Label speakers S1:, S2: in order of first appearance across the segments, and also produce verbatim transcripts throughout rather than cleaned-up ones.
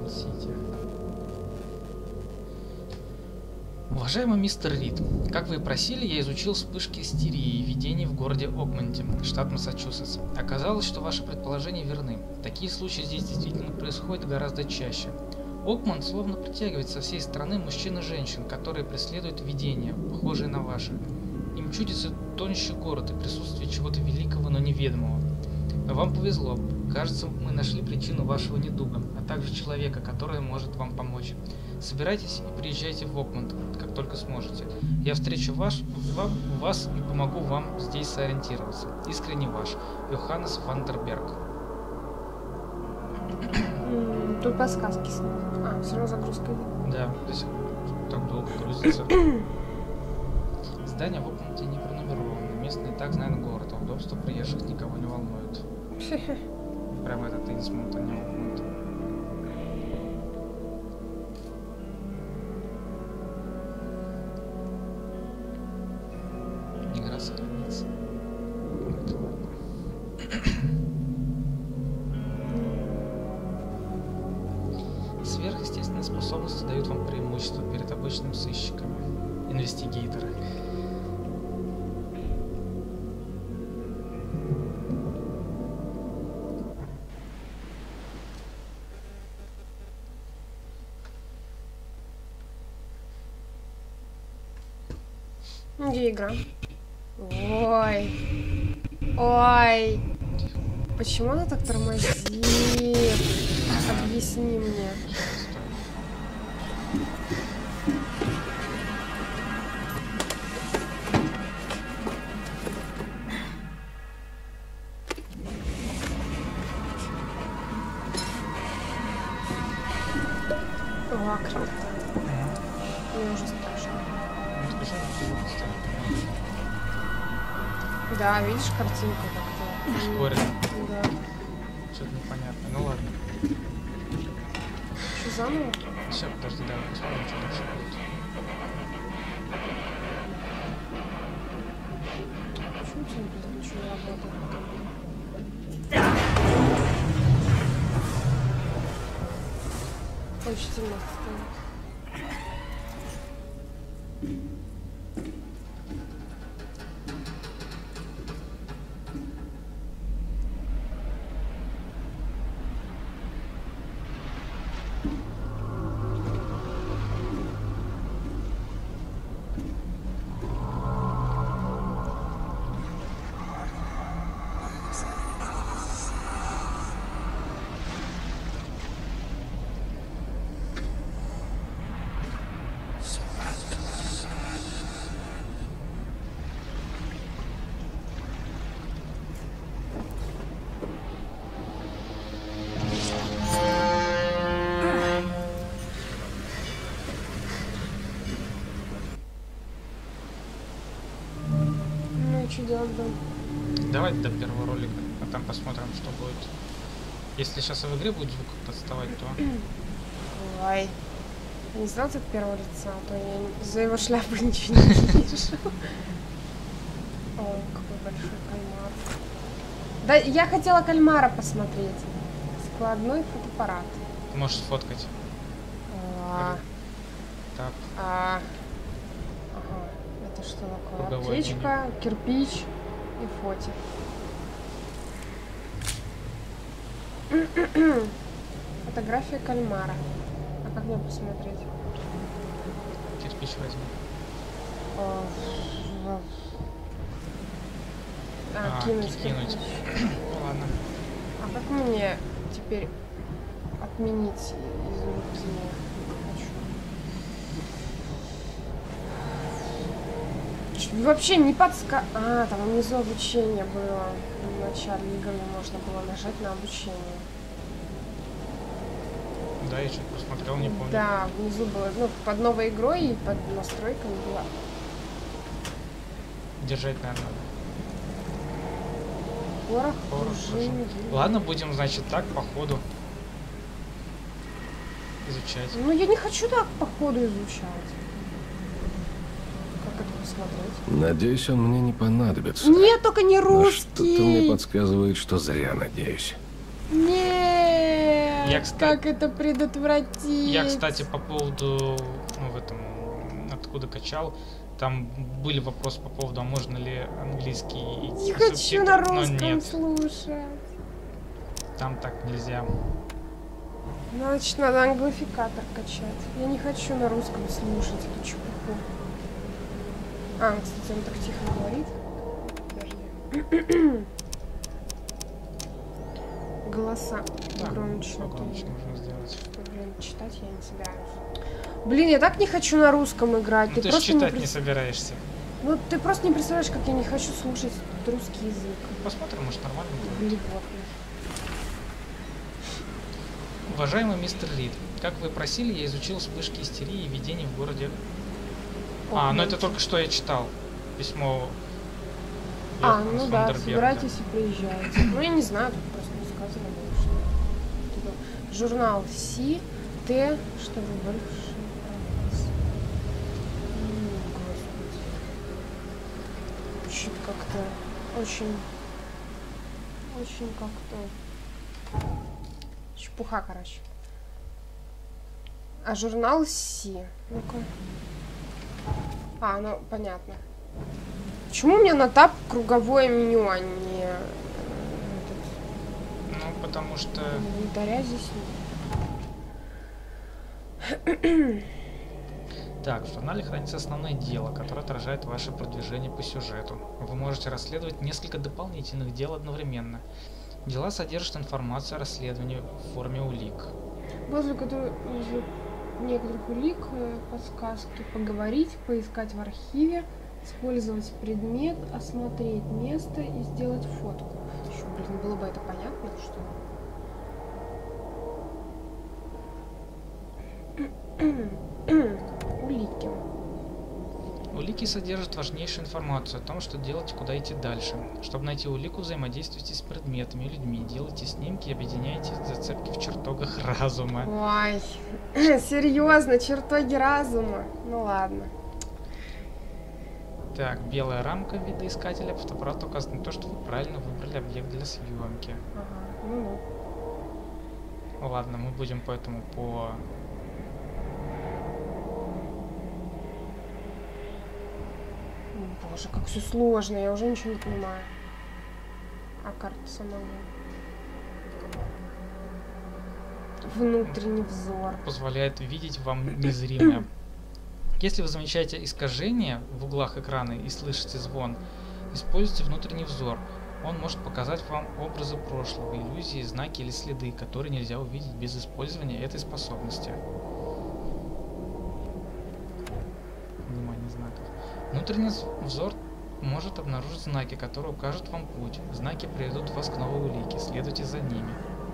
S1: Окманд-Сити. Уважаемый мистер Рид, как вы и просили, я изучил вспышки истерии и видений в городе Окманте, штат Массачусетс. Оказалось, что ваши предположения верны. Такие случаи здесь действительно происходят гораздо чаще. Окманд словно притягивает со всей страны мужчин и женщин, которые преследуют видения, похожие на ваши. Им чудится тонущий город и присутствие чего-то великого, но неведомого. Вам повезло. Кажется, мы нашли причину вашего недуга, а также человека, который может вам помочь. Собирайтесь и приезжайте в Окманд, как только сможете. Я встречу ваш, вам, вас и помогу вам здесь сориентироваться. Искренне ваш, Йоханнес Вандерберг.
S2: Тут подсказки с ним. А, все равно загрузка идет.
S1: Да, то есть так долго грузится. Здание в Окманте не пронумеровано. Местные и так знают город, а удобство приезжих никого не волнует. Прям этот Инсмут, а не Окмант. Игра сохранится. Это ладно. Сверхъестественные способности дают вам преимущество перед обычными сыщиками. Инвестигейторы.
S2: Где игра? Ой. Ой. Почему она так тормозит? Объясни мне. О, круто. Мне уже страшно. Да, видишь, картинка как-то.
S1: Ускорено.
S2: Да.
S1: Что-то непонятно. Ну ладно.
S2: Что заново?
S1: Все, подожди, давай посмотрим, что дальше будет.
S2: Почему у тебя тут ничего не работает? Очень темно становится. Что делать будем?
S1: Давай до первого ролика, а там посмотрим, что будет. Если сейчас в игре будет звук отставать, то...
S2: Ой. Я не знала, это от первого лица, а то я за его шляпу ничего не вижу. О, какой большой кальмар. Да, я хотела кальмара посмотреть. Складной фотоаппарат.
S1: Ты можешь сфоткать.
S2: А,
S1: Так.
S2: а, ага. Это что такое?
S1: Круговой
S2: Аптечка, кирпич и фотик. Фотография кальмара. А как мне посмотреть?
S1: Кирпич возьми.
S2: О, в- А,
S1: А,
S2: кинуть,
S1: ки-
S2: кирпич.
S1: кинуть. Ну ладно.
S2: А как мне теперь отменить из руки? Не хочу. Ч- Вообще не подска... А, там внизу обучение было. В начале игры можно было нажать на обучение.
S1: Да, я что-то посмотрел, не помню.
S2: Да, внизу было, ну, под новой игрой и под настройками было.
S1: Держать, наверное.
S2: Порох,
S1: Порох,
S2: пружины.
S1: Ладно, будем, значит, так, по ходу изучать.
S2: Ну, я не хочу так по ходу изучать. Как это посмотреть?
S3: Надеюсь, он мне не понадобится.
S2: Нет, только не
S3: Но что-то мне
S2: русский.
S3: подсказывает, что зря надеюсь.
S2: Нет.
S1: Я, кстати,
S2: как это предотвратить?
S1: Я, кстати, по поводу, ну, в этом, откуда качал, там были вопросы по поводу, а можно ли английский
S2: Не
S1: субтитры,
S2: хочу на
S1: но
S2: русском
S1: нет,
S2: слушать.
S1: там так нельзя.
S2: Значит, надо англификатор качать. Я не хочу на русском слушать эту чепуху. А, кстати, он так тихо говорит. Подожди. Голоса
S1: Да,
S2: громче.
S1: погромче нужно сделать.
S2: Блин, читать я не собираюсь. Блин, я так не хочу на русском играть.
S1: Ну,
S2: ты
S1: ты же
S2: просто
S1: читать
S2: не,
S1: не
S2: пред-
S1: собираешься.
S2: Ну, ты просто не представляешь, как я не хочу слушать русский язык.
S1: Посмотрим, может, нормально будет.
S2: Блевотный.
S1: Уважаемый мистер Рид, как вы просили, я изучил вспышки истерии и видений в городе... А, ну это только что я читал. Письмо...
S2: А,
S1: Йоханна
S2: ну да,
S1: Фондерберга.
S2: собирайтесь и приезжайте. Ну, я не знаю, тут просто рассказывали, что... Типа, журнал Си, Т, что вы больше... Господи. Очень как-то... Очень... Очень как-то... Чепуха, короче. А журнал Си. Ну-ка. А, ну, понятно. Почему у меня на тап круговое меню, а не... э, этот,
S1: Ну, потому что...
S2: инвентаря здесь нет.
S1: Так, в журнале хранится основное дело, которое отражает ваше продвижение по сюжету. Вы можете расследовать несколько дополнительных дел одновременно. Дела содержат информацию о расследовании в форме улик.
S2: Возле которых некоторых улик, э, подсказки, поговорить, поискать в архиве, использовать предмет, осмотреть место и сделать фотку. Что, блин, было бы это понятно, что улики.
S1: Улики содержат важнейшую информацию о том, что делать и куда идти дальше. Чтобы найти улику, взаимодействуйте с предметами и людьми, делайте снимки и объединяйте зацепки в чертогах разума.
S2: Ой, серьезно, чертоги разума. Ну ладно.
S1: Так, белая рамка видоискателя фотоаппарата указывает на то, что вы правильно выбрали объект для съемки.
S2: Ага, ну ну.
S1: Ладно, мы будем поэтому по...
S2: Боже, как все сложно, я уже ничего не понимаю. А карта самого. Внутренний взор.
S1: позволяет видеть вам незримое. Если вы замечаете искажения в углах экрана и слышите звон, используйте внутренний взор. Он может показать вам образы прошлого, иллюзии, знаки или следы, которые нельзя увидеть без использования этой способности. Внимание знаков. Внутренний взор может обнаружить знаки, которые укажут вам путь. Знаки приведут вас к новой улике, следуйте за ними.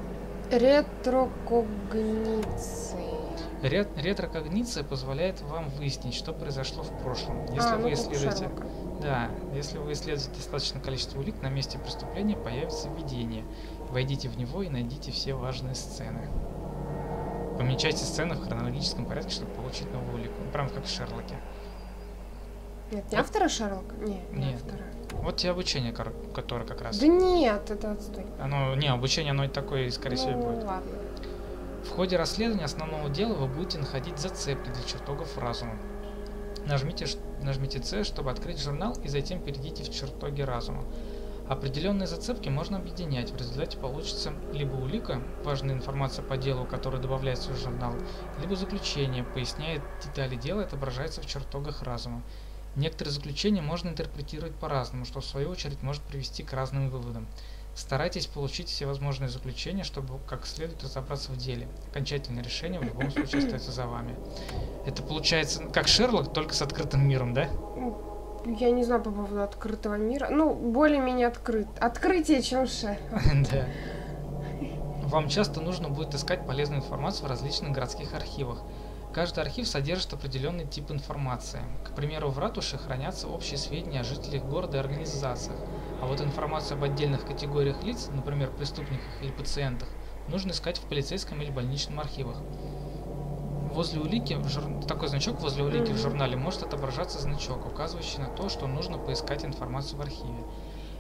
S2: Ретрокогниции.
S1: Ре- Ретрокогниция позволяет вам выяснить, что произошло в прошлом. Если
S2: А, ну,
S1: вы
S2: как у
S1: исследуете,
S2: Шерлока.
S1: да, если вы исследуете достаточное количество улик, на месте преступления появится видение. Войдите в него и найдите все важные сцены. Помечайте сцены в хронологическом порядке, чтобы получить новую улику. Ну, прям как в Шерлоке.
S2: Нет, не
S1: Вот.
S2: автора Шерлока? Не, не
S1: Нет.
S2: автора.
S1: Вот тебе обучение, кор- которое как раз.
S2: Да нет, это отстой.
S1: Оно, не, обучение оно и такое, скорее всего, и
S2: Ну
S1: будет.
S2: ладно.
S1: В ходе расследования основного дела вы будете находить зацепки для чертогов разума. Нажмите, ш- нажмите С, чтобы открыть журнал, и затем перейдите в чертоги разума. Определенные зацепки можно объединять. В результате получится либо улика, важная информация по делу, которая добавляется в журнал, либо заключение, поясняет детали дела и отображается в чертогах разума. Некоторые заключения можно интерпретировать по-разному, что в свою очередь может привести к разным выводам. Старайтесь получить все возможные заключения, чтобы как следует разобраться в деле. Окончательное решение в любом случае остается за вами. Это получается как Шерлок, только с открытым миром, да?
S2: Я не знаю по поводу открытого мира. Ну, более-менее открыт. Открытие, чем Шерлок.
S1: Да. Вам часто нужно будет искать полезную информацию в различных городских архивах. Каждый архив содержит определенный тип информации. К примеру, в ратуше хранятся общие сведения о жителях города и организациях, а вот информацию об отдельных категориях лиц, например, преступниках или пациентах, нужно искать в полицейском или больничном архивах. Возле улики, в жур... такой значок возле улики в
S2: Мгм.
S1: журнале может отображаться значок, указывающий на то, что нужно поискать информацию в архиве.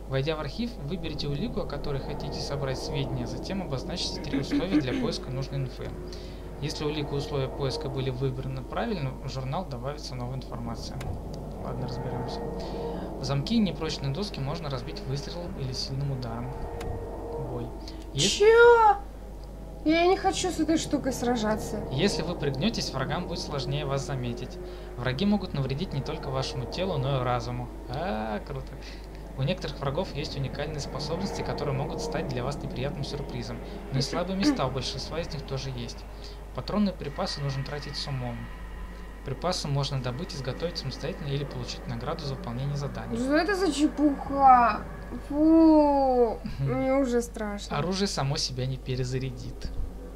S1: Войдя в архив, выберите улику, о которой хотите собрать сведения, затем обозначьте три условия для поиска нужной инфы. Если улика и условия поиска были выбраны правильно, в журнал добавится новая информация. Ладно, разберемся. Замки и непрочные доски можно разбить выстрелом или сильным ударом. Бой. Если...
S2: Чё? Я не хочу с этой штукой сражаться.
S1: Если вы пригнетесь, врагам будет сложнее вас заметить. Враги могут навредить не только вашему телу, но и разуму. А, круто. У некоторых врагов есть уникальные способности, которые могут стать для вас неприятным сюрпризом. Но и слабые места у большинства из них тоже есть. Патронные припасы нужно тратить с умом. Припасы можно добыть, изготовить самостоятельно или получить награду за выполнение заданий.
S2: Что это за чепуха? Фу, мне уже страшно.
S1: Оружие само себя не перезарядит.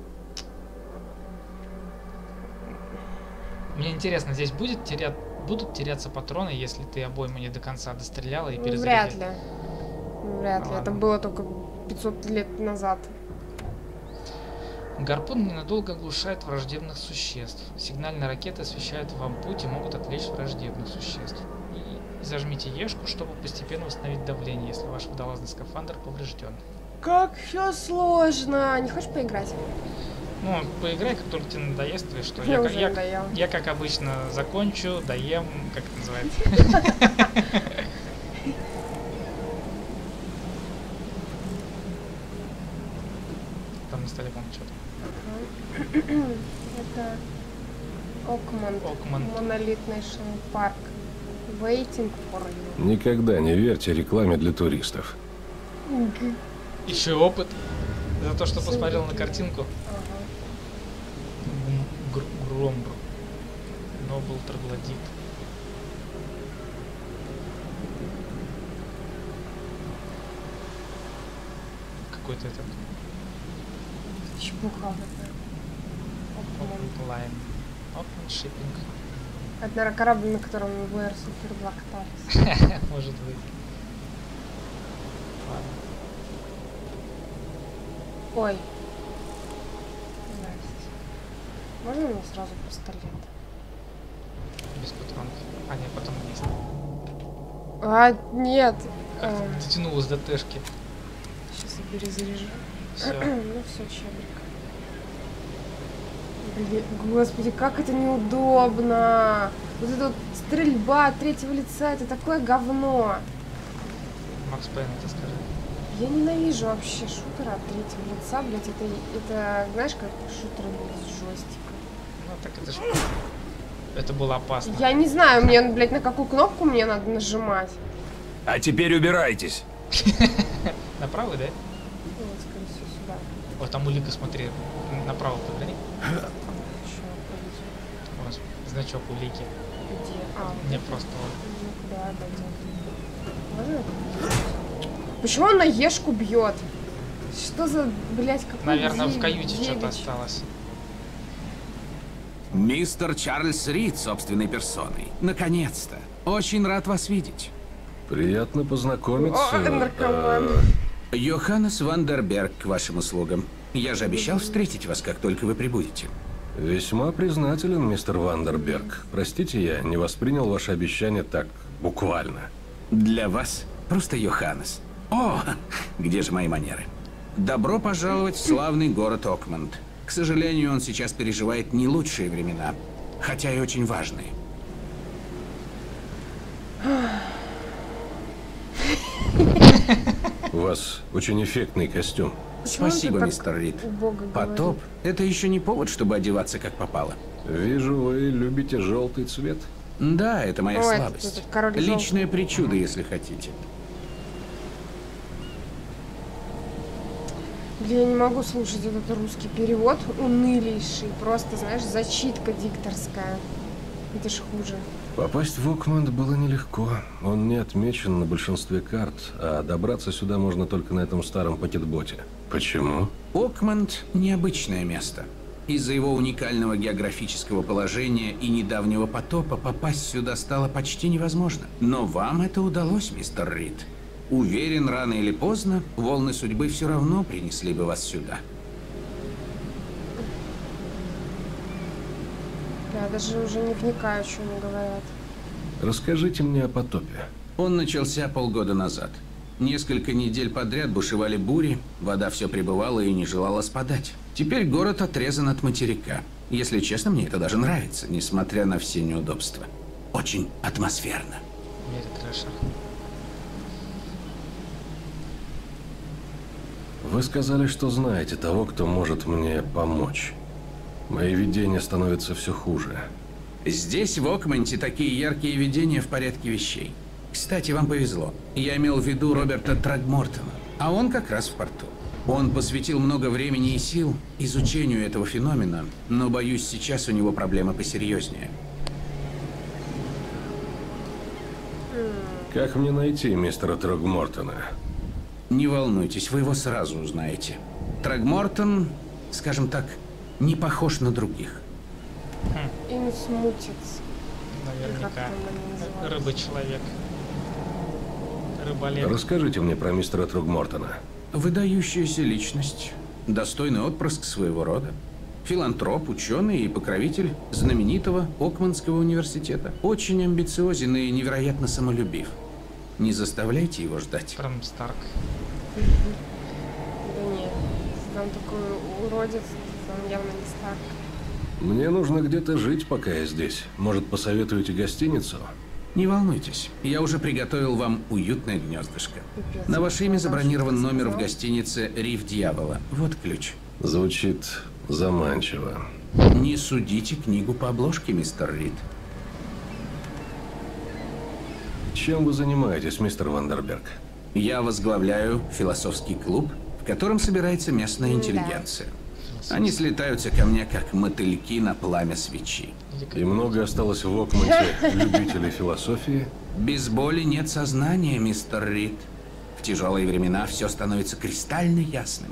S1: Мне интересно, здесь будет теря... будут теряться патроны, если ты обойму не до конца достреляла и перезарядила?
S2: Вряд ли. Вряд ли. Это было только пятьсот лет назад.
S1: Гарпун ненадолго оглушает враждебных существ. Сигнальные ракеты освещают вам путь и могут отвлечь враждебных существ. И зажмите ешку, чтобы постепенно восстановить давление, если ваш водолазный скафандр поврежден.
S2: Как все сложно. Не хочешь поиграть?
S1: Ну, поиграй, как только тебе надоест, или что.
S2: Я,
S1: Я,
S2: уже
S1: я,
S2: надоел.
S1: я, как обычно, закончу, доем, как это называется. Там на столе, по-моему, что-то.
S2: Это Окманд.
S1: Окманд.
S2: Монолит National Park. Waiting for you.
S3: Никогда не верьте рекламе для туристов.
S1: Еще и опыт. За то, что посмотрел на картинку.
S2: Ага.
S1: Громбр. Нобл троглодит. Какой-то этот.
S2: Чепуха какая.
S1: Окманд Лайн. Окманд Шиппинг.
S2: Это, наверное, корабль, на котором в Air Super два катались.
S1: Может быть. Ладно.
S2: Ой. Здрасте. Можно мне сразу пистолет?
S1: Без патронов. А, нет, потом есть.
S2: А, нет.
S1: Как
S2: А,
S1: ты дотянулась до тэшки.
S2: сейчас я перезаряжу.
S1: Все.
S2: Ну все, чебрик. Блин, господи, как это неудобно. Вот эта вот стрельба от третьего лица, это такое говно.
S1: Макс Пейн, это скажи.
S2: Я ненавижу вообще шутеры от третьего лица, блять, это, это, знаешь, как шутеры без джойстика.
S1: Ну так это ж... Это было опасно.
S2: Я не знаю, мне, блядь, на какую кнопку мне надо нажимать.
S4: А теперь убирайтесь.
S1: Направо, да?
S2: Ну, вот, скорее всего, сюда.
S1: Вот там улика, смотри. Направо поверни.
S2: Чё, пойдём.
S1: Вот, значок улики.
S2: Где? А, вот
S1: Не
S2: это.
S1: просто вот.
S2: Ну, куда пойдем? Можно это? Почему он на ешку бьет? Что за, блядь, какой
S1: Наверное, в
S2: девять-
S1: каюте что-то
S2: девять?
S1: осталось.
S4: Мистер Чарльз Рид собственной персоной. Наконец-то. Очень рад вас видеть.
S3: Приятно познакомиться.
S2: О, наркоман.
S3: э,
S4: Йоханнес Вандерберг к вашим услугам. Я же обещал встретить вас, как только вы прибудете.
S3: Весьма признателен, мистер Вандерберг. Простите, я не воспринял ваше обещание так буквально.
S4: Для вас просто Йоханнес. О, где же мои манеры? Добро пожаловать в славный город Окманд. К сожалению, он сейчас переживает не лучшие времена, хотя и очень важные.
S3: У вас очень эффектный костюм.
S2: Почему
S4: Спасибо,
S2: ты так
S4: мистер Рид.
S2: убого
S4: Потоп – это еще не повод, чтобы одеваться как попало.
S3: Вижу, вы любите желтый цвет.
S4: Да, это моя
S2: Ой, это
S4: слабость.
S2: этот король
S4: Личная
S2: желтый.
S4: причуда, если хотите.
S2: Блин, я не могу слушать этот русский перевод, унылейший, просто, знаешь, зачитка дикторская. Это ж хуже.
S3: Попасть в Окманд было нелегко. Он не отмечен на большинстве карт, а добраться сюда можно только на этом старом пакетботе. Почему?
S4: Окманд – необычное место. Из-за его уникального географического положения и недавнего потопа попасть сюда стало почти невозможно. Но вам это удалось, мистер Рид. Уверен, рано или поздно волны судьбы все равно принесли бы вас сюда.
S2: Я даже уже не вникаю, что они говорят.
S3: Расскажите мне о потопе.
S4: Он начался полгода назад. Несколько недель подряд бушевали бури, вода все прибывала и не желала спадать. Теперь город отрезан от материка. Если честно, мне это даже нравится, несмотря на все неудобства. Очень атмосферно.
S1: Мере трэша.
S3: Вы сказали, что знаете того, кто может мне помочь. Мои видения становятся все хуже.
S4: Здесь, в Окменте, такие яркие видения в порядке вещей. Кстати, вам повезло. Я имел в виду Роберта Трагмортона, а он как раз в порту. Он посвятил много времени и сил изучению этого феномена, но, боюсь, сейчас у него проблемы посерьезнее.
S3: Как мне найти мистера Трагмортона?
S4: Не волнуйтесь, вы его сразу узнаете. Трагмортон, скажем так, не похож на других.
S2: Инсмутец.
S1: Наверняка.
S2: Как там они называются?
S1: Рыба-человек. Рыболеп.
S3: Расскажите мне про мистера Трагмортона.
S4: Выдающаяся личность, достойный отпрыск своего рода, филантроп, ученый и покровитель знаменитого Окманского университета. Очень амбициозен и невероятно самолюбив. Не заставляйте его ждать.
S1: Прям Старк.
S2: Да нет, если там такой уродец, то он явно не Старк.
S3: Мне нужно где-то жить, пока я здесь. Может, посоветуете гостиницу?
S4: Не волнуйтесь, я уже приготовил вам уютное гнездышко.
S2: Пипец.
S4: На ваше имя
S2: Ну,
S4: забронирован
S2: что ты
S4: номер в
S2: сказал?
S4: гостинице «Риф Дьявола». Вот ключ.
S3: Звучит заманчиво.
S4: Не судите книгу по обложке, мистер Рид.
S3: Чем вы занимаетесь, мистер Вандерберг?
S4: Я возглавляю философский клуб, в котором собирается местная
S2: Да.
S4: интеллигенция. Они слетаются ко мне, как мотыльки на пламя свечи.
S1: Или как-
S3: И много осталось в Окменте любителей философии?
S4: Без боли нет сознания, мистер Рид. В тяжелые времена все становится кристально ясным.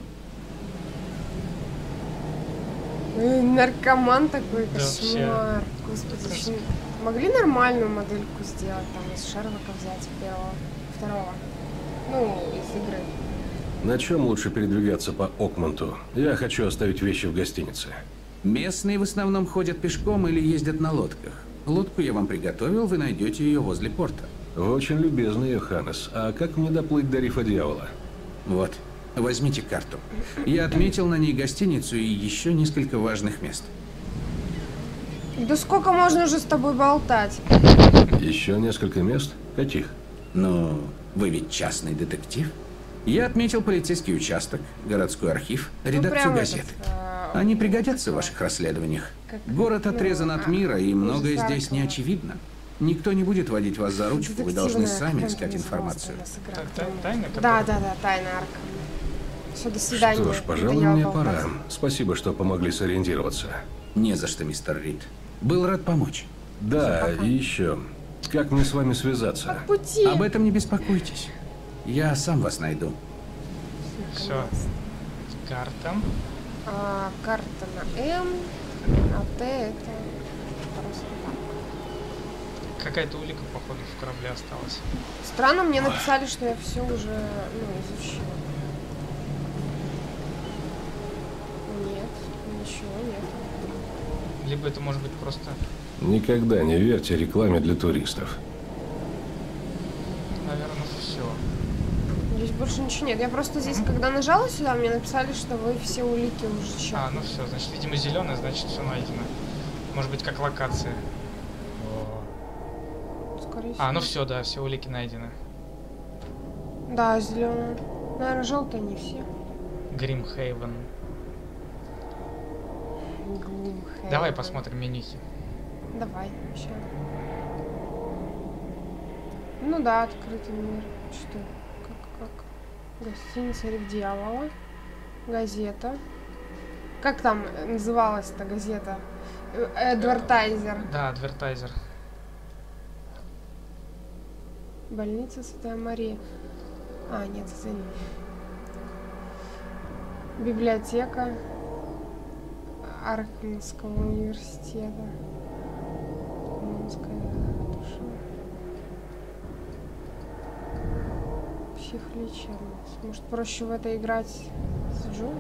S2: Ой, наркоман такой,
S1: Да,
S2: кошмар. Господи, еще могли нормальную модельку сделать, там из Шерлока взять первого, второго. Ну, из игры.
S3: На чем лучше передвигаться по Окменту? Я хочу оставить вещи в гостинице.
S4: Местные в основном ходят пешком или ездят на лодках. Лодку я вам приготовил, вы найдете ее возле порта.
S3: Вы очень любезны, Йоханнес. А как мне доплыть до Рифа Дьявола?
S4: Вот, возьмите карту. Я отметил на ней гостиницу и еще несколько важных мест.
S2: Да сколько можно уже с тобой болтать?
S3: Еще несколько мест? Каких?
S4: Ну, вы ведь частный детектив. Я отметил полицейский участок, городской архив, редакцию
S2: Ну, прям
S4: газет.
S2: этот, э,
S4: Они пригодятся в ваших расследованиях.
S2: Как-
S4: Город
S2: ну,
S4: отрезан от
S2: а,
S4: мира, и многое
S2: Старкова.
S4: здесь не очевидно. Никто не будет водить вас за ручку, вы должны
S2: детективная,
S4: сами
S2: как
S4: искать
S2: она
S4: информацию.
S2: называлась, у нас игра,
S1: Та-
S2: кто
S1: та-
S2: она?
S1: Тайна,
S2: Да,
S1: которая-
S2: да, да, тайна арка. Все, до свидания.
S3: Что ж, пожалуй,
S2: Надоело
S3: мне
S2: болтать.
S3: пора. Спасибо, что помогли сориентироваться.
S4: Не за что, мистер Рид. Был рад помочь.
S3: Да,
S2: пока.
S3: и еще. Как мне с вами связаться?
S2: По пути.
S4: Об этом не беспокойтесь. Я сам вас найду.
S1: Все. Карта.
S2: А, карта на М, а Т это просто так.
S1: Какая-то улика, походу, в корабле осталась.
S2: Странно, мне написали, что я все уже ну, изучила. Нет, ничего нет.
S1: Либо это может быть просто...
S3: Никогда не верьте рекламе для туристов.
S1: Наверное, все.
S2: Здесь больше ничего нет. Я просто здесь, когда нажала сюда, мне написали, что вы все улики уже чё.
S1: А, ну все, значит, видимо, зеленая, значит, все найдено. Может быть, как локация.
S2: Скорее
S1: А, ну
S2: всего.
S1: все, да, все улики найдены.
S2: Да, зеленая. Наверное, желтая не все.
S1: Гримхейвен.
S2: Gloomhaven.
S1: Давай посмотрим менюхи.
S2: Давай, еще. Ну да, открытый мир. Что? Как, как? Гостиница Риф Дьявола. Газета. Как там называлась-то газета? Эдвертайзер.
S1: Да, адвертайзер.
S2: Больница Святая Мария. А, нет, это не. Библиотека Арканского университета. Мунская душа. Психлечебница. Может, проще в это играть с Джоном?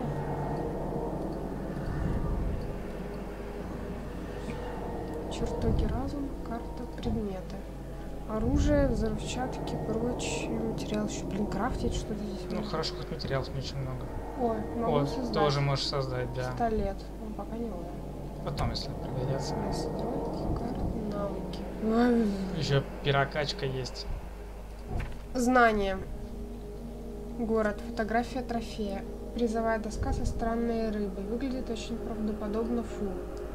S2: Чертоги разума, карта, предметы. Оружие, взрывчатки, прочие материалы. Еще, блин, крафтить что-то здесь.
S1: Ну,
S2: можно.
S1: хорошо, хоть материалов не очень много.
S2: Ой, могу
S1: Вот,
S2: создать.
S1: тоже можешь создать, да.
S2: Пистолет. Ну, пока не умею.
S1: Потом, если пригодятся.
S2: Настройки, карты, навыки. Ой,
S1: Еще пирокачка есть.
S2: знания. Город. Фотография трофея. Призовая доска со странной рыбой. Выглядит очень правдоподобно, фу.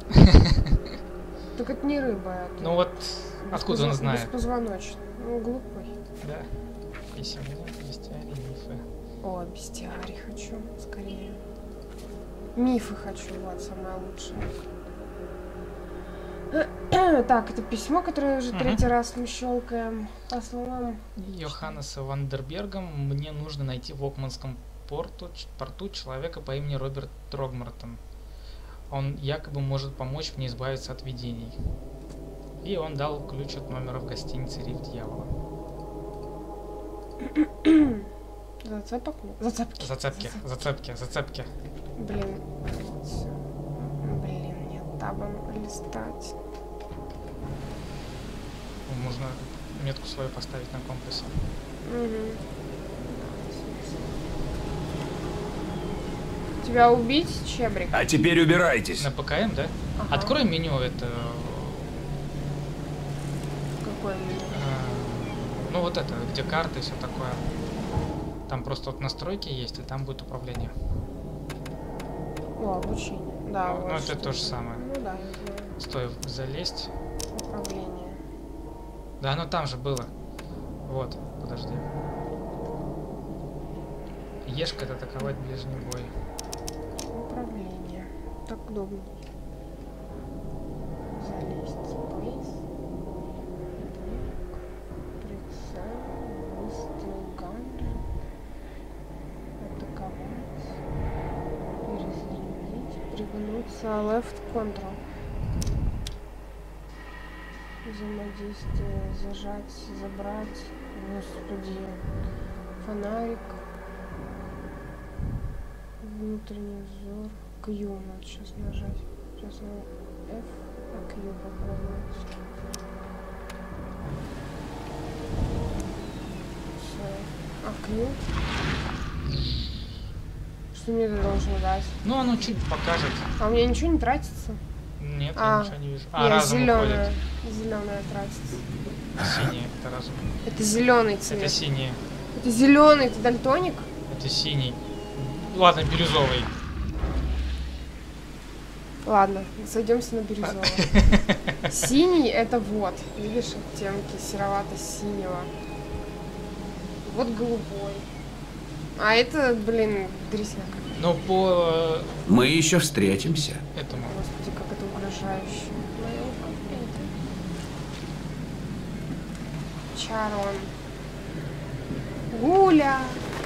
S2: Так это не рыба, это...
S1: Ну вот, откуда он
S2: беспозвон-
S1: знает?
S2: Беспозвоночный. Ну, глупый.
S1: Да. Если бестиарий, мифы.
S2: О, бестиарий хочу, скорее. Мифы хочу, вот, самое лучшее. Так, это письмо, которое уже
S1: Мгм.
S2: третий раз мы щелкаем. По словам...
S1: Йоханнеса Вандербергом мне нужно найти в Окманском порту, ч- порту человека по имени Роберт Трогмартон. Он якобы может помочь мне избавиться от видений. И он дал ключ от номера в гостинице Риф Дьявола.
S2: Зацепок? Зацепки.
S1: Зацепки, зацепки, зацепки.
S2: Блин. Всё. Блин, нет, табом листать.
S1: Можно метку свою поставить на компасе.
S2: Мгм. Тебя убить, Чебрик?
S5: А теперь убирайтесь.
S1: На ПКМ, да?
S2: Ага.
S1: Открой меню, это...
S2: Какое меню?
S1: э, ну вот это, где карты и все такое. Там просто вот настройки есть, и там будет управление.
S2: О, обучение. Да,
S1: Ну,
S2: вот
S1: ну, это
S2: что
S1: то же самое.
S2: Ну да, я знаю.
S1: Стой, залезть.
S2: Управление.
S1: Да, оно там же было. Вот, подожди. Ешка — это атаковать ближний бой.
S2: Управление. Так удобно. Залезть. Space. Прицел. Выстрел ганжи. Атаковать. Перезарядить. Пригнуться. Left Control. Взаимодействие. Зажать. Забрать. Господи. Фонарик. Внутренний взор. Q надо сейчас нажать. Сейчас на F, а Q попробовать. Всё. А Q? Что мне это должно дать?
S1: Ну, оно чуть покажет.
S2: А у меня ничего не тратится?
S1: Нет,
S2: А,
S1: я ничего не вижу. А,
S2: Нет,
S1: разум
S2: зеленая.
S1: уходит.
S2: Зеленая тратится.
S1: Синий — это разум.
S2: Это зеленый цвет.
S1: Это синий.
S2: Это зеленый, ты дальтоник?
S1: Это синий. Ладно, бирюзовый.
S2: Ладно, сойдемся на бирюзовый. Синий это вот, видишь, оттенки серовато-синего. Вот голубой. А это, блин, дресня.
S1: Но по
S4: Мы еще встретимся.
S1: э, этому.
S2: Господи, как это угрожающе. Чарон. Гуля.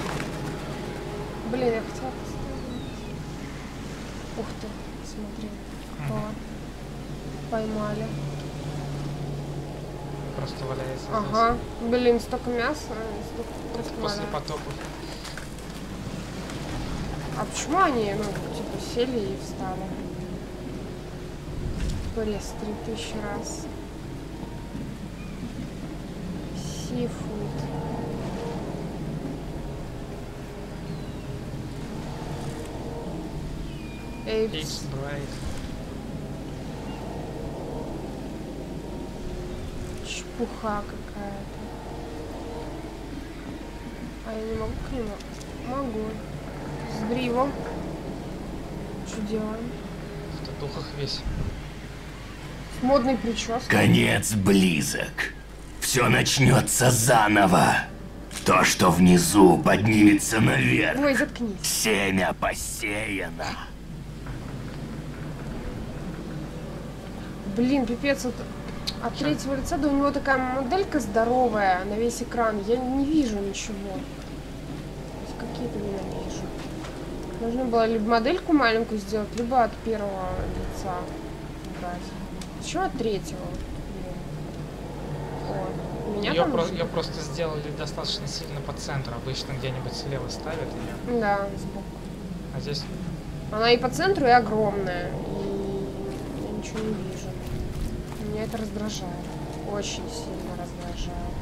S2: Блин, я хотела поставить. Ух ты, смотри.
S1: Мгм.
S2: О, поймали.
S1: Просто валяется
S2: Ага. Блин, столько мяса, столько
S1: здесь.
S2: просто
S1: После
S2: валяется.
S1: потопов.
S2: А почему они, ну, типа, сели и встали? Порез три тысячи раз. Сифуд. Эйпс.
S1: Эйпс, Брайт.
S2: Чепуха какая-то. А я не могу к нему? Могу. С гривом. Что делаем?
S1: В татухах весь.
S2: С модной прической.
S5: Конец близок. Все начнется заново. То, что внизу, поднимется наверх.
S2: Ой, заткнись.
S5: Семя посеяно.
S2: Блин, пипец, вот от третьего лица, да у него такая моделька здоровая на весь экран. Я не вижу ничего. То есть какие-то ненавижу. Нужно было либо модельку маленькую сделать, либо от первого лица убрать. Еще от третьего. Блин. О, у меня
S1: Ее,
S2: там
S1: про-
S2: уже-
S1: её просто сделали достаточно сильно по центру. Обычно где-нибудь слева ставят ее.
S2: Да, сбоку.
S1: А здесь
S2: Она и по центру, и огромная. И я ничего не вижу. Меня это раздражает. очень сильно раздражает.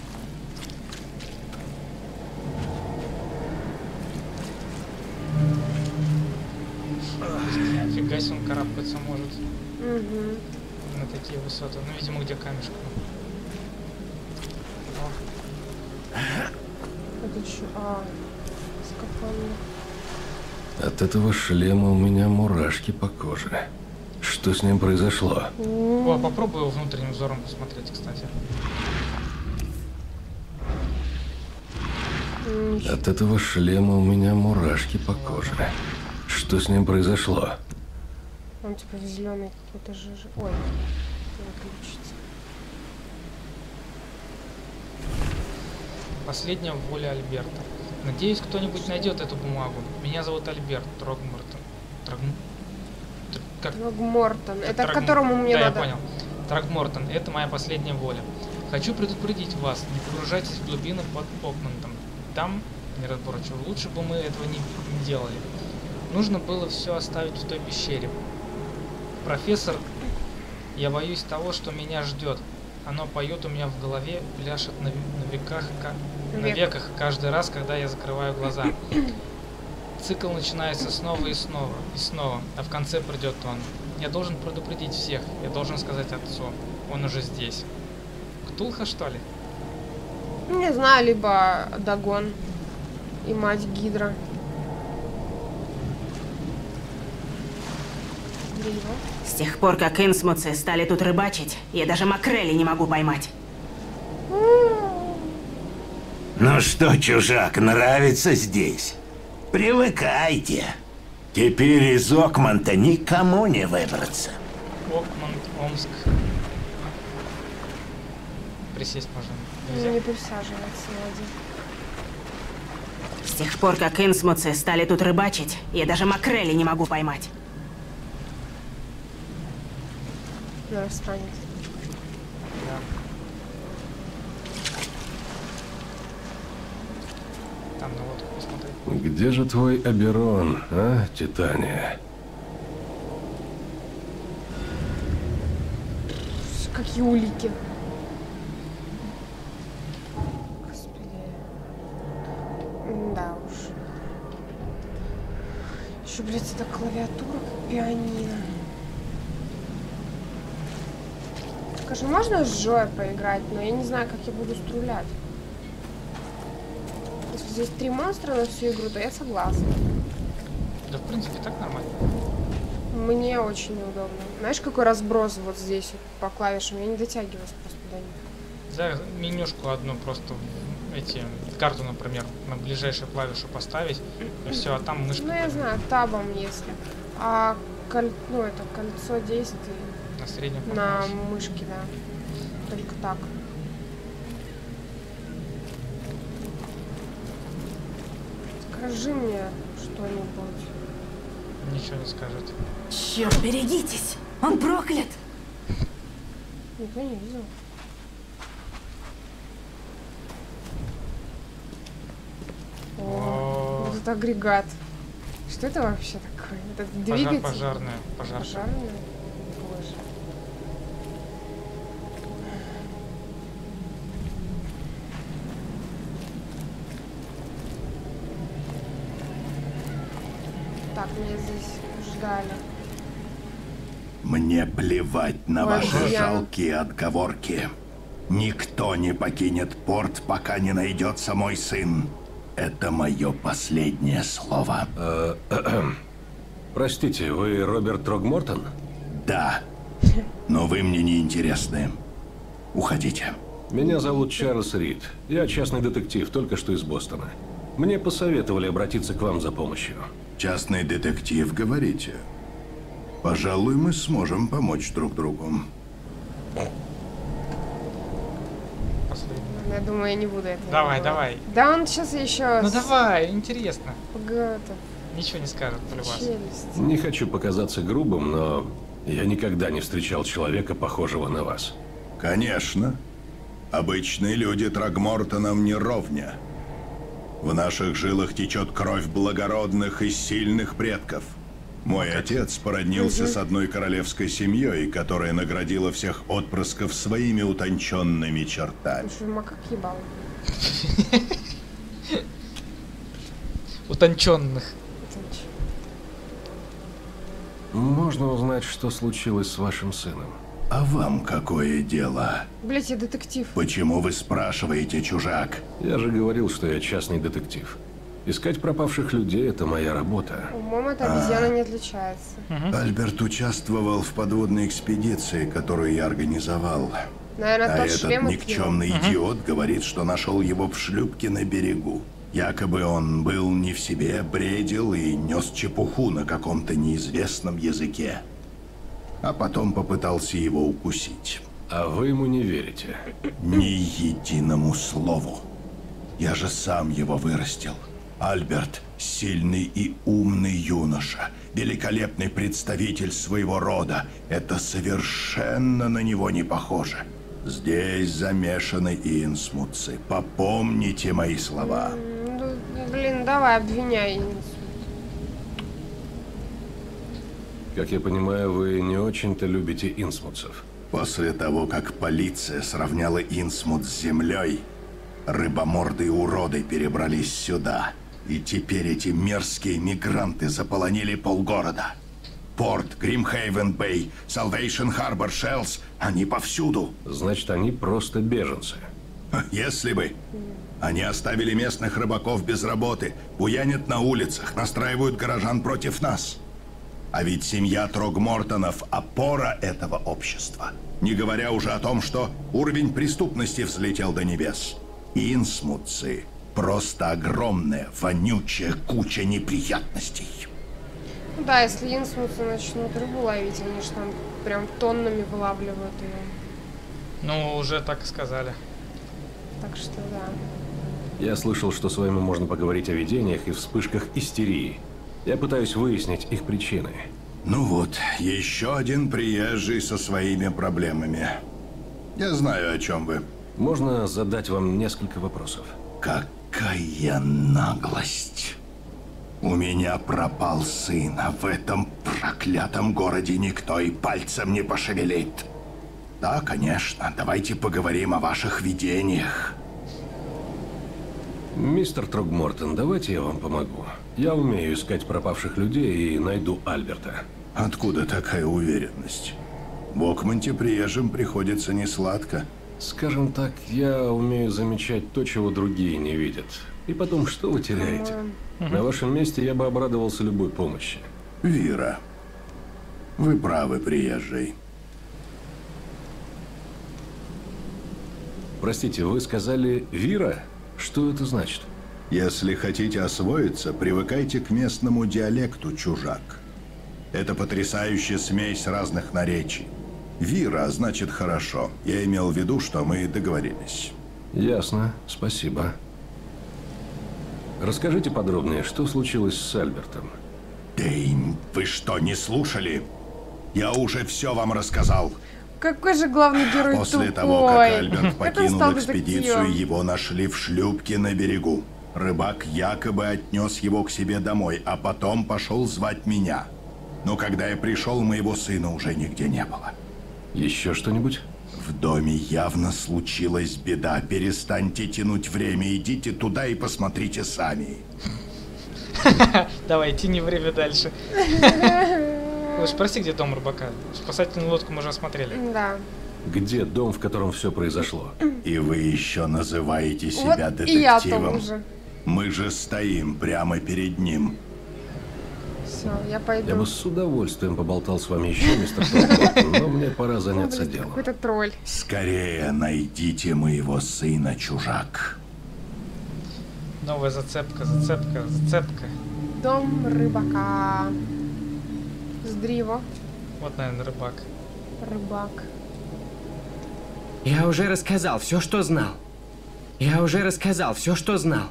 S1: Фига себе, он карабкаться может
S2: Угу.
S1: на такие высоты. Ну, видимо, где камешек. О,
S2: Это что? А, скафандр.
S3: От этого шлема у меня мурашки по коже. Что с ним произошло?
S1: О, попробую его внутренним взором посмотреть, кстати.
S2: Ничего.
S3: От этого шлема у меня мурашки по коже. Что с ним произошло?
S2: Он типа зеленый какой-то жижи. Ой, выключится.
S1: Последняя воля Альберта. Надеюсь, кто-нибудь найдет эту бумагу. Меня зовут Альберт Трогмортон. Трог... Т- Как?
S2: Мортон. Это к
S1: Трог-
S2: которому мне
S1: да,
S2: надо.
S1: я понял. Трогмортон, это моя последняя воля. Хочу предупредить вас, не погружайтесь в глубины под Окмантом. Там неразборчиво. Лучше бы мы этого не, не делали. Нужно было все оставить в той пещере. Профессор, я боюсь того, что меня ждет. Оно поет у меня в голове, пляшет на, на веках, ка- на
S2: Век.
S1: веках каждый раз, когда я закрываю глаза. Цикл начинается снова и снова, и снова, а в конце придет он. Я должен предупредить всех, я должен сказать отцу. Он уже здесь. Ктулха, что ли?
S2: Не знаю, либо Дагон и мать Гидра. Грива.
S6: С тех пор, как инсмутцы стали тут рыбачить, я даже макрели не могу поймать.
S5: Ну что, чужак, нравится здесь? Привыкайте. Теперь из Окманта никому не выбраться.
S1: Окмант, Омск. Присесть можно.
S2: Не
S1: Нельзя?
S2: присаживаться, Владимир.
S6: С тех пор, как инсмутцы стали тут рыбачить, я даже макрели не могу поймать.
S2: Ну, расстанет.
S1: Да. Там на лодку посмотри.
S3: Где же твой Оберон, а, Титания?
S2: Какие улики. Господи. Да уж. Еще, блядь, эта клавиатура как пианино. Скажи, можно с Джоя поиграть, но я не знаю, как я буду струлять. Если здесь три монстра на всю игру, то я согласна.
S1: Да, в принципе, так нормально.
S2: Мне очень неудобно. Знаешь, какой разброс вот здесь вот по клавишам? Я не дотягиваюсь просто до них.
S1: Да, менюшку одну просто в эти карту, например, на ближайшую клавишу поставить, и все, а там мышка
S2: Ну, я знаю, табом если. А коль... ну, это кольцо действий
S1: на среднем
S2: на
S1: формате.
S2: мышке, да. Только так. Скажи мне что-нибудь.
S1: Ничего не скажет.
S6: Черт, берегитесь! Он проклят!
S2: Никто не видел. О, вот это агрегат. Что это вообще такое? Это
S1: Пожар,
S2: двигатель?
S1: пожарная, пожарка.
S2: Пожарная? Боже. Так, меня здесь ждали.
S5: Мне плевать на
S2: Ой,
S5: ваши
S2: я-
S5: жалкие отговорки. Никто не покинет порт, пока не найдется мой сын. Это мое последнее слово.
S3: Простите, вы Роберт Трогмортон?
S5: Да, но вы мне не интересны. Уходите.
S3: Меня зовут Чарльз Рид. Я частный детектив, только что из Бостона. Мне посоветовали обратиться к вам за помощью.
S5: Частный детектив, говорите? Пожалуй, мы сможем помочь друг другу.
S1: Последний.
S2: Я думаю, я не буду это
S1: Давай,
S2: делать.
S1: давай.
S2: Да он сейчас еще...
S1: Ну давай, интересно.
S2: Ничего
S1: Ничего не скажет про вас.
S2: челюсть.
S3: Не хочу показаться грубым, но я никогда не встречал человека, похожего на вас.
S5: Конечно. Обычные люди Трогмортонам не ровня. В наших жилах течет кровь благородных и сильных предков. Мой отец породнился с одной королевской семьей, которая наградила всех отпрысков своими утонченными чертами.
S2: Слушай, макак ебал.
S1: Утонченных.
S3: Можно узнать, что случилось с вашим сыном?
S5: А вам какое дело?
S2: Блять, я детектив.
S5: Почему вы спрашиваете, чужак?
S3: Я же говорил, что я частный детектив. Искать пропавших людей – это моя работа.
S2: Умом эта обезьяна не отличается.
S5: Альберт участвовал в подводной экспедиции, которую я организовал.
S2: Наверное,
S5: А
S2: тот
S5: этот
S2: шлем и
S5: никчемный идиот говорит, что нашел его в шлюпке на берегу. Якобы он был не в себе, бредил и нес чепуху на каком-то неизвестном языке. А потом попытался его укусить.
S3: А вы ему не верите?
S5: Ни единому слову. Я же сам его вырастил. Альберт – сильный и умный юноша, великолепный представитель своего рода. Это совершенно на него не похоже. Здесь замешаны инсмутцы. Попомните мои слова.
S2: Ну, блин, давай, обвиняй.
S3: Как я понимаю, вы не очень-то любите инсмутцев.
S5: После того, как полиция сравняла Инсмут с землей, рыбоморды и уроды перебрались сюда. И теперь эти мерзкие мигранты заполонили полгорода. Порт, Гримхейвен-Бэй, Салвейшн-Харбор, Шеллс – они повсюду.
S3: Значит, они просто беженцы.
S5: Если бы. Они оставили местных рыбаков без работы, буянят на улицах, настраивают горожан против нас. А ведь семья Трогмортонов – опора этого общества. Не говоря уже о том, что уровень преступности взлетел до небес. Инсмутцы – просто огромная, вонючая куча неприятностей.
S2: Ну да, если инсмутцы начнут рыбу ловить, они же там прям тоннами вылавливают ее.
S1: Ну, уже так и сказали.
S2: Так что да.
S3: Я слышал, что с вами можно поговорить о видениях и вспышках истерии. Я пытаюсь выяснить их причины.
S5: Ну вот, еще один приезжий со своими проблемами. Я знаю, о чем вы.
S3: Можно задать вам несколько вопросов?
S5: Какая наглость! У меня пропал сын, а в этом проклятом городе никто и пальцем не пошевелит. Да, конечно, давайте поговорим о ваших видениях.
S3: Мистер Трогмортон, давайте я вам помогу. Я умею искать пропавших людей и найду Альберта.
S5: Откуда такая уверенность? В Окмонте приезжим приходится несладко.
S3: Скажем так, я умею замечать то, чего другие не видят. И потом, что вы теряете? На вашем месте я бы обрадовался любой помощи.
S5: Вира, вы правы, приезжий.
S3: Простите, вы сказали «Вира»? Что это значит?
S5: Если хотите освоиться, привыкайте к местному диалекту, чужак. Это потрясающая смесь разных наречий. Вира значит хорошо. Я имел в виду, что мы договорились.
S3: Ясно, спасибо. Расскажите подробнее, что случилось с Альбертом?
S5: Дейн, вы что, не слушали? Я уже все вам рассказал.
S2: Какой же главный герой
S5: После
S2: тупой.
S5: того, как Альберт
S2: Это
S5: покинул
S2: стал
S5: экспедицию,
S2: детективом.
S5: его нашли в шлюпке на берегу. Рыбак якобы отнес его к себе домой, а потом пошел звать меня. Но когда я пришел, моего сына уже нигде не было.
S3: Еще что-нибудь?
S5: В доме явно случилась беда. Перестаньте тянуть время, идите туда и посмотрите сами.
S1: Давай, тяни время дальше. Вы спроси, где дом рыбака. Спасательную лодку мы уже осмотрели.
S2: Да.
S3: Где дом, в котором все произошло?
S5: И вы еще называете себя
S2: Вот и я
S5: детективом.
S2: тоже.
S5: Мы же стоим прямо перед ним.
S2: Все, я пойду.
S3: Я бы с удовольствием поболтал с вами еще, мистер Трогмортон, но мне пора
S2: Ну,
S3: заняться
S2: блин,
S3: делом.
S2: какой-то тролль.
S5: Скорее найдите моего сына, чужак.
S1: Новая зацепка, зацепка, зацепка.
S2: Дом рыбака. Здриво.
S1: Вот, наверное, рыбак.
S2: Рыбак.
S7: Я уже рассказал все, что знал. Я уже рассказал все, что знал.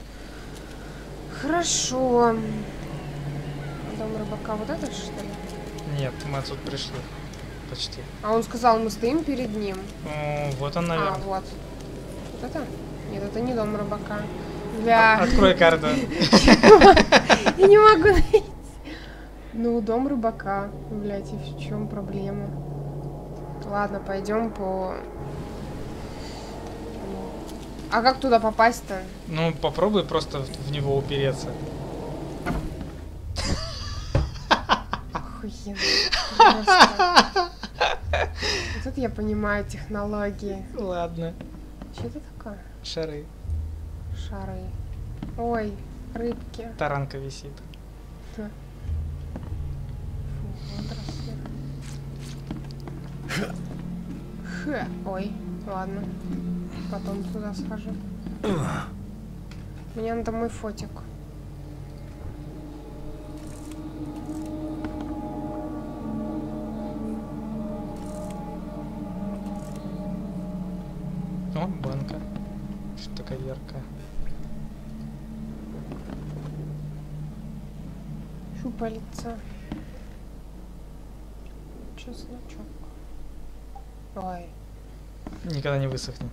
S2: Хорошо. Дом рыбака вот это что ли?
S1: Нет, мы отсюда пришли. Почти.
S2: А он сказал, мы стоим перед ним.
S1: Ну, вот он,
S2: А,
S1: наверное.
S2: вот. Вот это? Нет, это не дом рыбака. Бля.
S1: Открой карту.
S2: Я не могу найти. Ну, дом рыбака, блядь, и в чем проблема? Ладно, пойдем по... А как туда попасть-то?
S1: Ну, попробуй просто в, в него упереться.
S2: Охуенно. Просто. Вот это я понимаю технологии.
S1: Ладно.
S2: Что это такое?
S1: Шары.
S2: Шары. Ой, рыбки.
S1: Таранка висит.
S2: Да. Фу, водоросли. Х. Ой, ладно. Потом туда схожу. Мне надо мой фотик.
S1: О, банка. Что такая яркая.
S2: Щупальца. Чесночок. Ой.
S1: Никогда не высохнет.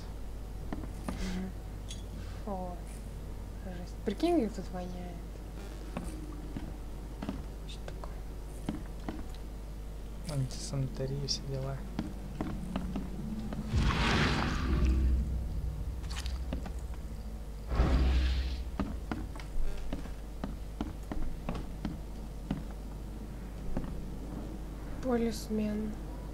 S2: Фу. Жесть. Прикинь, как тут воняет. Что такое?
S1: Антисанитария, все дела.
S2: Полисмен.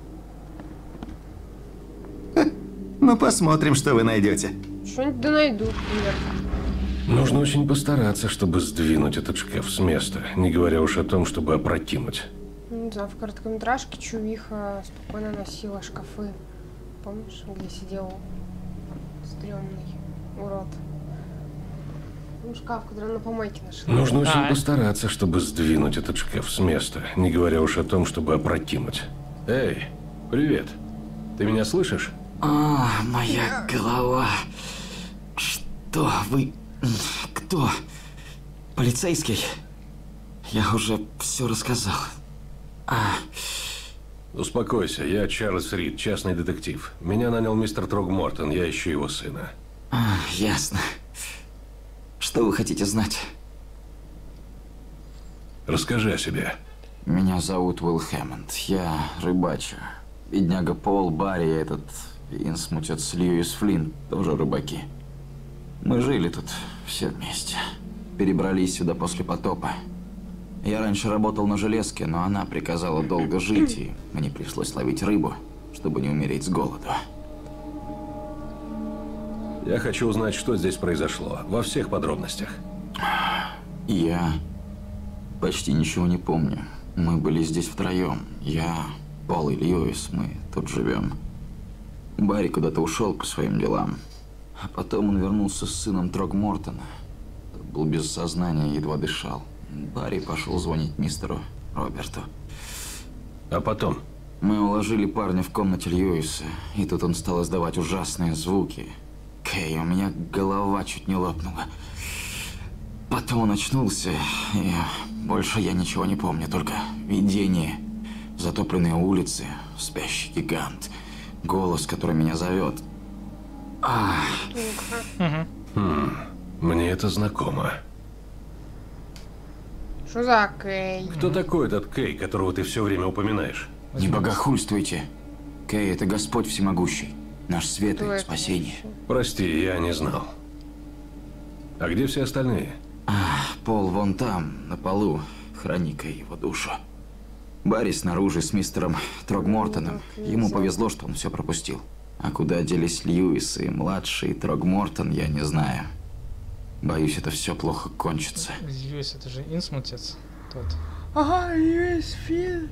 S8: Ну, посмотрим, что вы найдете.
S2: Что-нибудь да найду, например.
S3: Нужно очень постараться, чтобы сдвинуть этот шкаф с места, не говоря уж о том, чтобы опрокинуть.
S2: Не знаю, в короткометражке Чувиха спокойно носила шкафы. Помнишь, где сидел стрёмный урод? Ну, шкаф, который на помойке нашел.
S3: Нужно очень
S1: А.
S3: постараться, чтобы сдвинуть этот шкаф с места, не говоря уж о том, чтобы опрокинуть. Эй, привет. Ты меня слышишь?
S9: А, моя голова. Что вы... Кто? Полицейский? Я уже все рассказал. А...
S3: Успокойся, я Чарльз Рид, частный детектив. Меня нанял мистер Трогмортон, я ищу его сына.
S9: а ясно. Что вы хотите знать?
S3: Расскажи о себе.
S9: Меня зовут Уилл Хэммонд. Я рыбачу. Бедняга Пол, Барри, этот инсмутец Льюис Флинн, тоже рыбаки. Мы жили тут все вместе. Перебрались сюда после потопа. Я раньше работал на железке, но она приказала долго жить, и мне пришлось ловить рыбу, чтобы не умереть с голоду.
S3: Я хочу узнать, что здесь произошло, во всех подробностях.
S9: Я почти ничего не помню. Мы были здесь втроем. Я, Пол и Льюис, мы тут живем. Барри куда-то ушел по своим делам. А потом он вернулся с сыном Трогмортона. Тот был без сознания, едва дышал. Барри пошел звонить мистеру Роберту.
S3: А потом?
S9: Мы уложили парня в комнате Льюиса, и тут он стал издавать ужасные звуки. Кей, у меня голова чуть не лопнула. Потом он очнулся, и больше я ничего не помню, только видение, затопленные улицы, спящий гигант, голос, который меня зовет. А.
S3: Хм, мне это знакомо.
S2: Что за Кей?
S3: Кто такой этот Кей, которого ты все время упоминаешь?
S9: Не богохульствуйте. Кей, это Господь Всемогущий, наш свет
S2: Кто
S9: и
S2: это
S9: спасение.
S2: вообще?
S3: Прости, я не знал. А где все остальные?
S9: А, Пол вон там, на полу, храни-ка его душу. Барри снаружи с мистером Трогмортоном. Ему повезло, что он все пропустил. А куда делись Льюис и младший Трогмортон, я не знаю. Боюсь, это все плохо кончится.
S1: Льюис, это же инсмутец тот.
S2: Ага, есть фильм.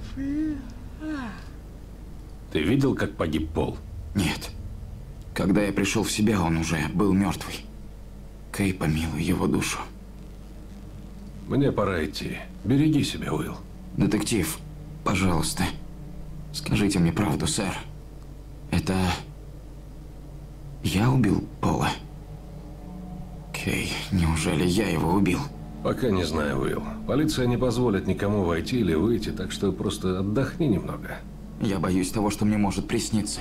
S3: Ты видел, как погиб Пол?
S9: Нет. Когда я пришел в себя, он уже был мертвый. Кей, помилуй его душу.
S3: Мне пора идти. Береги себя, Уилл.
S9: Детектив, пожалуйста, скажите мне правду, сэр. Это... я убил Пола? Кей, неужели я его убил?
S3: Пока не знаю, Уилл. Полиция не позволит никому войти или выйти, так что просто отдохни немного.
S9: Я боюсь того, что мне может присниться.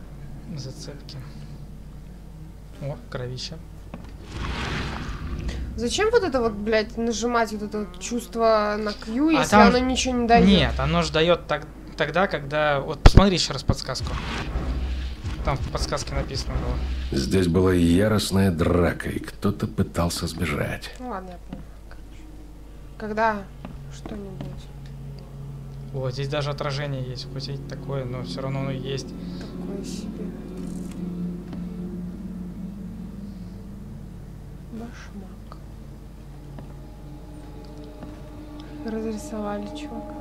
S1: Зацепки. О, кровища.
S2: Зачем вот это вот, блядь, нажимать вот это вот чувство на Q,
S1: А
S2: если
S1: там-
S2: оно ничего не дает?
S1: Нет, оно же дает так, тогда, когда... Вот посмотри еще раз подсказку. Там в подсказке написано было.
S3: Здесь была яростная драка, и кто-то пытался сбежать.
S2: Ну ладно, я понял. Когда что-нибудь
S1: Вот, здесь даже отражение есть, хоть и такое, но все равно оно есть.
S2: такое себе. Башмак. Разрисовали чувака.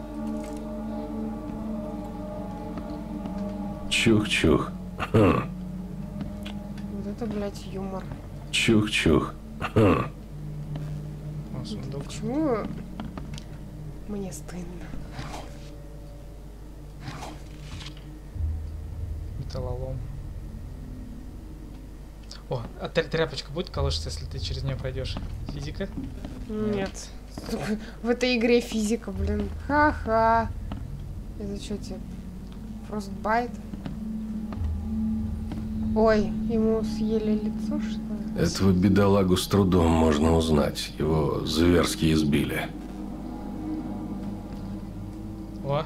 S3: Чух-чух. Хм.
S2: Вот это, блядь, юмор.
S3: Чух-чух. Хм.
S1: О, сундук.
S2: Почему мне стыдно?
S1: Металлолом. О, а тря- тряпочка будет колышется, если ты через нее пройдешь? Физика?
S2: Нет. В этой игре физика, блин. Ха-ха. Это что тебе? Фростбайт? Ой, ему съели лицо, что ли?
S3: Этого бедолагу с трудом можно узнать. Его зверски избили.
S1: О.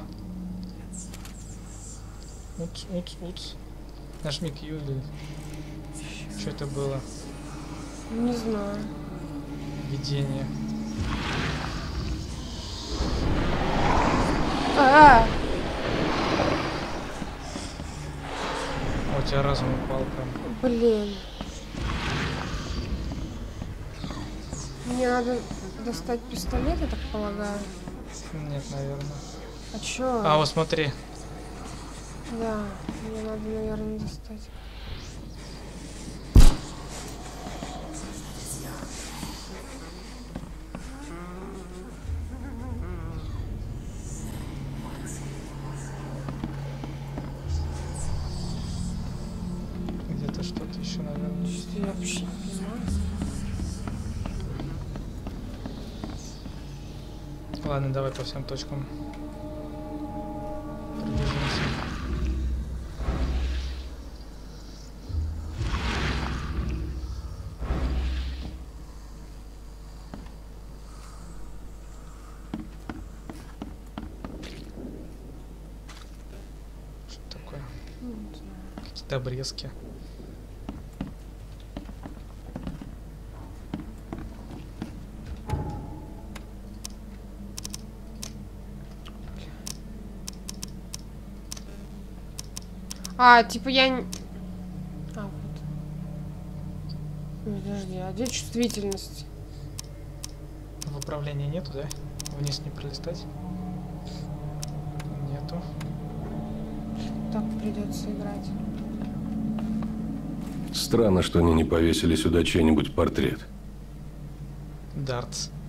S1: Уц, уц, уц. Нажми Q или... Что это было?
S2: Не знаю.
S1: Видение.
S2: А,
S1: О, у тебя разум упал прям.
S2: блин. Мне надо достать пистолет, я так полагаю.
S1: Нет, наверное.
S2: А чё?
S1: А, вот смотри.
S2: Да, мне надо, наверное, достать.
S1: Где-то что-то еще, наверное.
S2: Что я вообще не понимаю.
S1: Ладно, давай по всем точкам. Пробежимся. Что такое?
S2: Ну, не знаю.
S1: Какие-то обрезки.
S2: А, типа я... не- А, вот. Подожди, а где чувствительность?
S1: В управлении нету, да? Вниз не пролистать? Нету.
S2: Так придется играть.
S3: Странно, что они не повесили сюда чей-нибудь портрет.
S1: Дартс.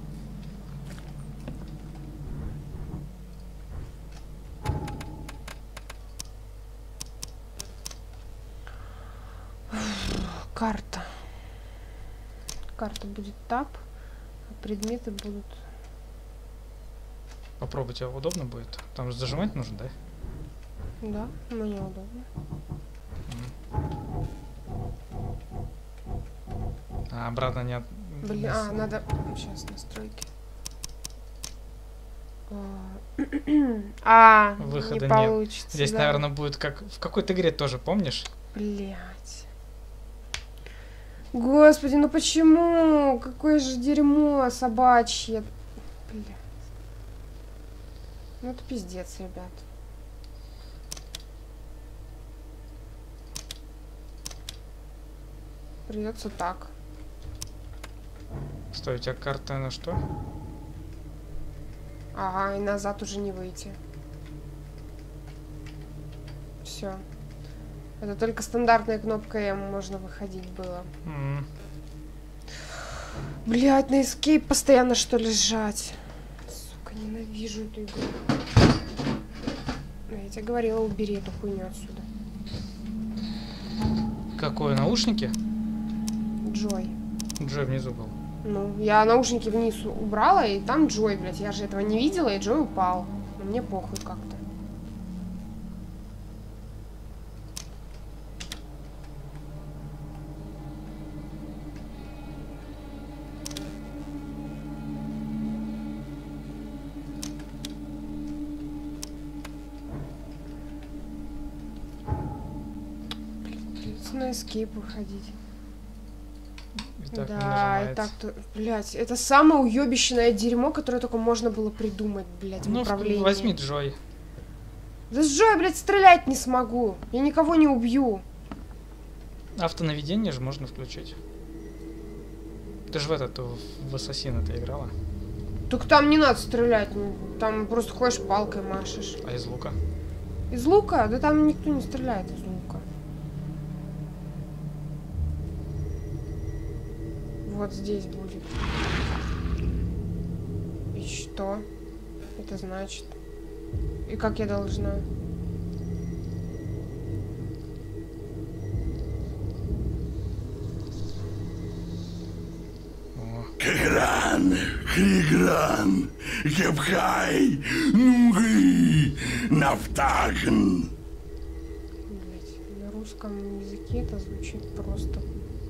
S2: Карта. Карта будет тап, а предметы будут...
S1: Попробуй, тебе удобно будет? Там же зажимать нужно, да?
S2: Да, мне удобно.
S1: А обратно не... от-
S2: Блин, а, надо... Сейчас, настройки. А,
S1: Выхода
S2: не
S1: нет.
S2: получится.
S1: Здесь,
S2: да.
S1: наверное, будет как в какой-то игре тоже, помнишь?
S2: Блять. Господи, ну почему? Какое же дерьмо собачье. Блядь. Ну это пиздец, ребят. Придется так.
S1: Стой, у тебя карта на что?
S2: Ага, и назад уже не выйти. Все. Это только стандартная кнопка М можно выходить было.
S1: М.
S2: Блять, на Escape постоянно что ли сжать. Сука, ненавижу эту игру. Я тебе говорила, убери эту хуйню отсюда.
S1: Какое, наушники?
S2: Джой.
S1: Джой внизу был.
S2: Ну, я наушники вниз убрала, и там Джой, блядь. Я же этого не видела, и Джой упал. Но мне похуй как-то. Просто на эскейп выходить.
S1: И так не
S2: Да, и
S1: нажимается.
S2: так-то, блядь, это самое уебищное дерьмо, которое только можно было придумать, блядь, в
S1: Ну,
S2: управлении.
S1: возьми Джой.
S2: Да с Джой, блядь, стрелять не смогу. Я никого не убью.
S1: Автонаведение же можно включить. Ты же в этот, в, в Ассасина ты играла?
S2: Так там не надо стрелять, ну, там просто ходишь палкой машешь.
S1: А из лука?
S2: Из лука? Да там никто не стреляет из лука. Вот здесь будет. И что это значит? И как я должна?
S1: О,
S5: Кигран, Кигран, Гебхай, Нуги, Нафтагн.
S2: Блять, на русском языке это звучит просто.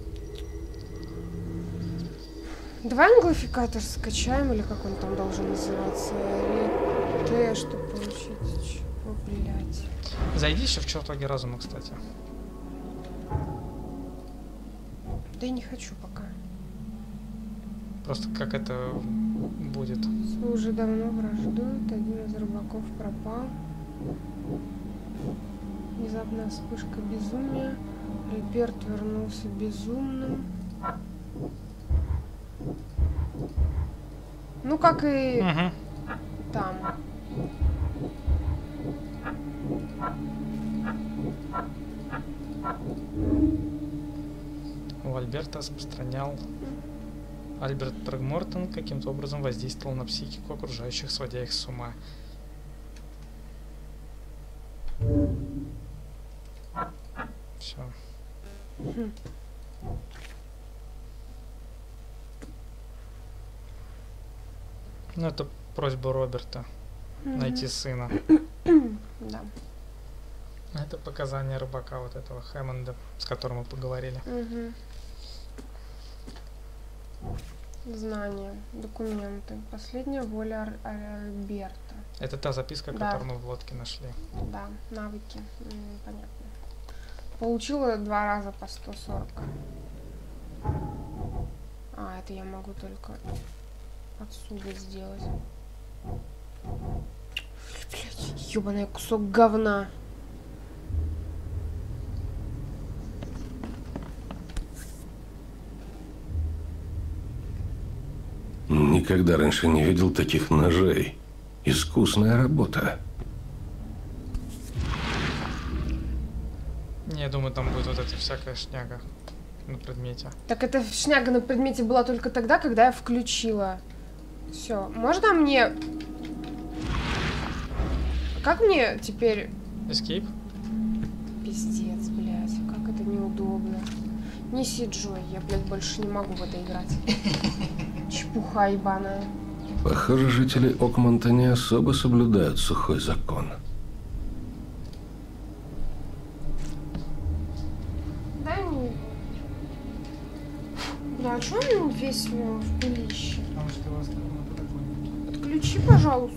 S2: Давай англификатор скачаем, или как он там должен называться? Или Т, чтобы получить. Чего, блять.
S1: Зайди еще в чертоги разума, кстати.
S2: Да я не хочу пока.
S1: Просто как это будет.
S2: Уже давно враждуют, один из рыбаков пропал. Внезапная вспышка безумия. Альберт вернулся безумным. Ну, как и
S1: Угу.
S2: там.
S1: У Альберта распространял... Альберт Трогмортон каким-то образом воздействовал на психику окружающих, сводя их с ума. Все. Ну, это просьба Роберта найти сына.
S2: Да.
S1: Это показания рыбака вот этого Хэммонда, с которым мы поговорили.
S2: Угу. Знания, документы. Последняя воля Ар- Ар- Альберта.
S1: Это та записка,
S2: Да.
S1: которую мы в лодке нашли.
S2: Да, навыки. М, понятно. Получила два раза по сто сорок. А, это я могу только отсюда сделать. Блять, ёбаный кусок говна.
S3: Никогда раньше не видел таких ножей. Искусная работа.
S1: Не, я думаю, там будет вот эта всякая шняга на предмете.
S2: Так эта шняга на предмете была только тогда, когда я включила. Все. Можно мне... Как мне теперь...
S1: Escape?
S2: Пиздец, блядь. Как это неудобно. Неси Джой. Я, блядь, больше не могу в это играть. Чепуха ебаная.
S3: Похоже, жители Окмонта не особо соблюдают сухой закон.
S2: Дай мне... Бля, а чё он весь э, в пылище?
S1: Потому что его оставил на подоконнике.
S2: Отключи, пожалуйста.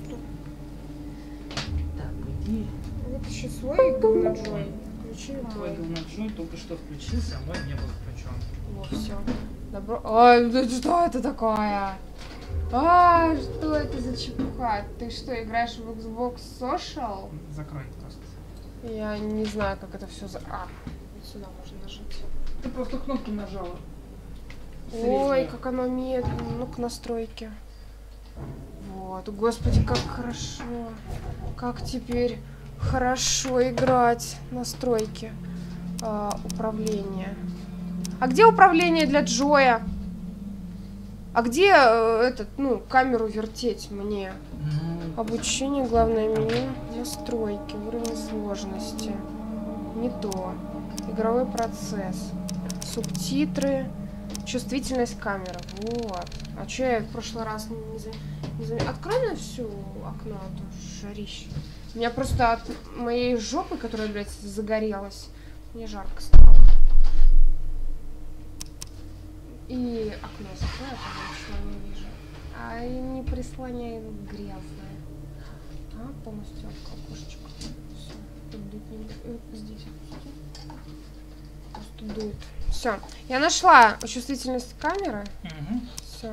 S1: Так, иди.
S2: Вытащи свой говноджой. Включи
S1: Твой
S2: мой.
S1: говноджой только что включился, а мой не был включен.
S2: Вот, все. Добро. Ай, да что это такое? А, что это за чепуха? Ты что, играешь в Xbox Social?
S1: Закрой просто.
S2: Я не знаю, как это все за... А, вот сюда можно нажать.
S1: Ты просто кнопку нажала.
S2: Ой, как оно медленно. Ну-ка, настройки. Вот, господи, как хорошо. Как теперь хорошо играть. Настройки. А, управление. А где управление для Джоя? А где э, этот, ну, камеру вертеть мне? Обучение, главное меню, настройки, уровень сложности. Не то. Игровой процесс. Субтитры. Чувствительность камеры. Вот. А че я в прошлый раз не, не, за... не за... Открой на всю окно, а то жарище. У меня просто от моей жопы, которая, блядь, загорелась, мне жарко стало. И окно закрой, а то я ничего не вижу. А и не прислоняй, грязное. А, полностью окошечко. Все. Тут не... э, здесь опусти. просто дует. Все. Я нашла чувствительность камеры.
S1: Угу.
S2: Все.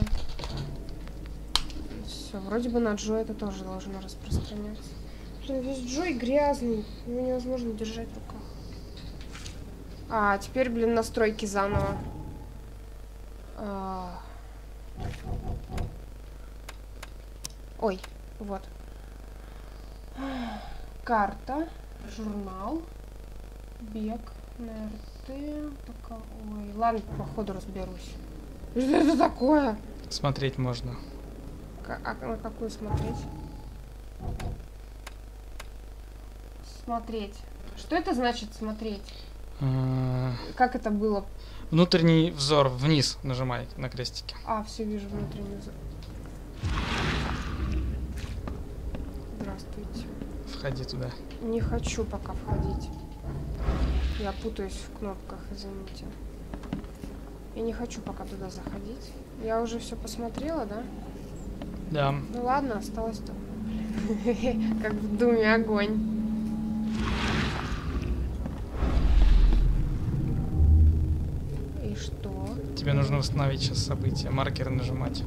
S2: Все. Вроде бы на Джо это тоже должно распространяться. Блин, весь Джой грязный. Его невозможно держать в руках. А, теперь, блин, настройки заново. А... Ой, вот. Карта, журнал, бег, на эр тэ. Пока... Ой, ладно, походу разберусь. Что это такое?
S1: Смотреть можно.
S2: К а на какую смотреть? Смотреть. Что это значит смотреть?
S1: А...
S2: Как это было?
S1: Внутренний взор вниз нажимай на крестике.
S2: А, все вижу, внутренний взор. Здравствуйте.
S1: Входи туда.
S2: Не хочу пока входить. Я путаюсь в кнопках, извините. Я не хочу пока туда заходить. Я уже все посмотрела, да?
S1: Да.
S2: Ну ладно, осталось то. Как в Думе огонь. И что?
S1: Тебе нужно восстановить сейчас события. Маркеры нажимать.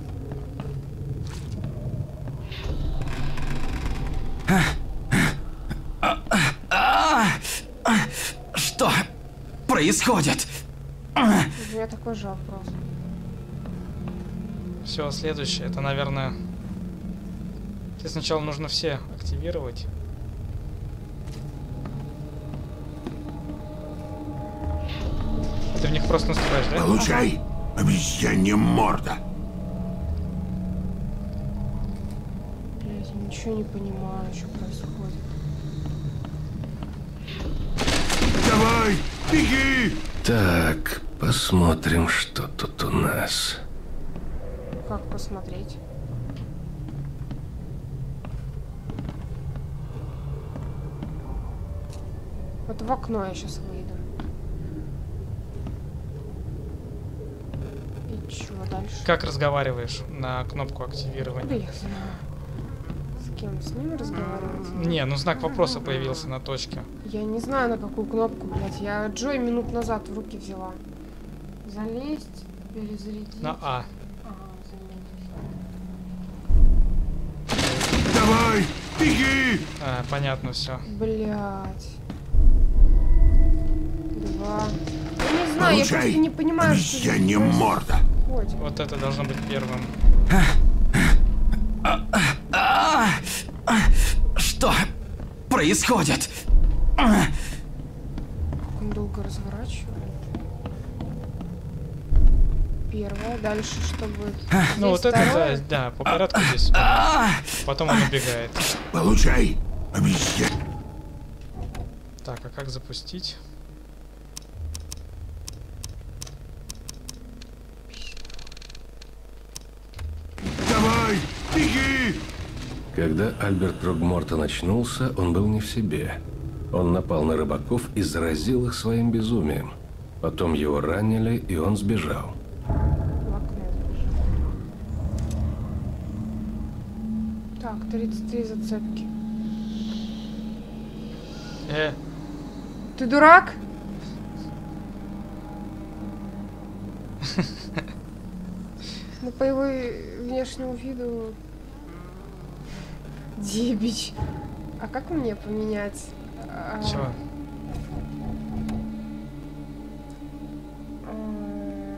S9: Что происходит?
S2: У меня такой же вопрос.
S1: Все, следующее. Это, наверное... Тебе сначала нужно все активировать. Ты в них просто настроишь, да?
S5: Получай, обезьянья морда.
S2: Блять, я ничего не понимаю, что происходит.
S5: Давай, беги!
S3: Так, посмотрим, что тут у нас.
S2: Как посмотреть? Вот в окно я сейчас выйду. И чего дальше?
S1: Как разговариваешь на кнопку активирования?
S2: Да я знаю. С кем? С ними разговаривать?
S1: Не, ну знак вопроса появился на точке.
S2: Я не знаю, на какую кнопку, блядь. Я Джой минут назад в руки взяла. Залезть, перезарядить.
S1: На А.
S2: Ага, залезть.
S5: Давай, беги!
S1: А, понятно все.
S2: Блядь. Два. Я не знаю, я
S5: Получай,
S2: просто не понимаю, что здесь
S5: обезьянья морда.
S2: происходит.
S1: Вот это должно быть первым.
S9: Что происходит?
S2: Как он долго разворачивает. Первое, дальше что будет?
S1: Ну вот это, да, да, по порядку здесь. Потом он убегает.
S5: Получай, обезьян.
S1: Так, а как запустить?
S5: Давай, беги!
S3: Когда Альберт Трогмортон очнулся, он был не в себе. Он напал на рыбаков и заразил их своим безумием. Потом его ранили, и он сбежал.
S2: В окно. Так, тридцать три зацепки.
S1: Э,
S2: Ты дурак? Ну, по его внешнему виду... Дебич. А как мне поменять? А,
S1: чё?
S2: а,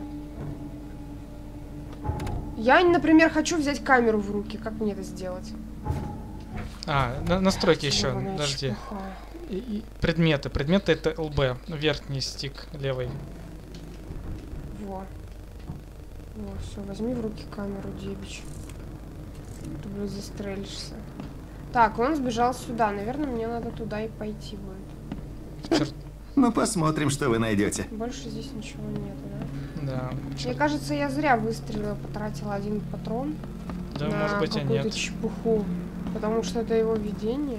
S2: Я, например, хочу взять камеру в руки. Как мне это сделать?
S1: А, на- настройки еще,
S2: Ебаная
S1: подожди.
S2: чепуха.
S1: И- и предметы. Предметы это эл бэ, верхний стик левый.
S2: Во. Во, все, возьми в руки камеру, дебич. Ты, блядь, застрелишься. Так, он сбежал сюда. Наверное, мне надо туда и пойти будет.
S1: Черт,
S8: Ну, посмотрим, что вы найдете.
S2: Больше здесь ничего нету, да?
S1: да.
S2: Мне
S1: Черт.
S2: кажется, я зря выстрелила, потратила один патрон
S1: Да,
S2: на
S1: может быть и
S2: какую-то
S1: нет.
S2: чепуху. Потому что это его видение.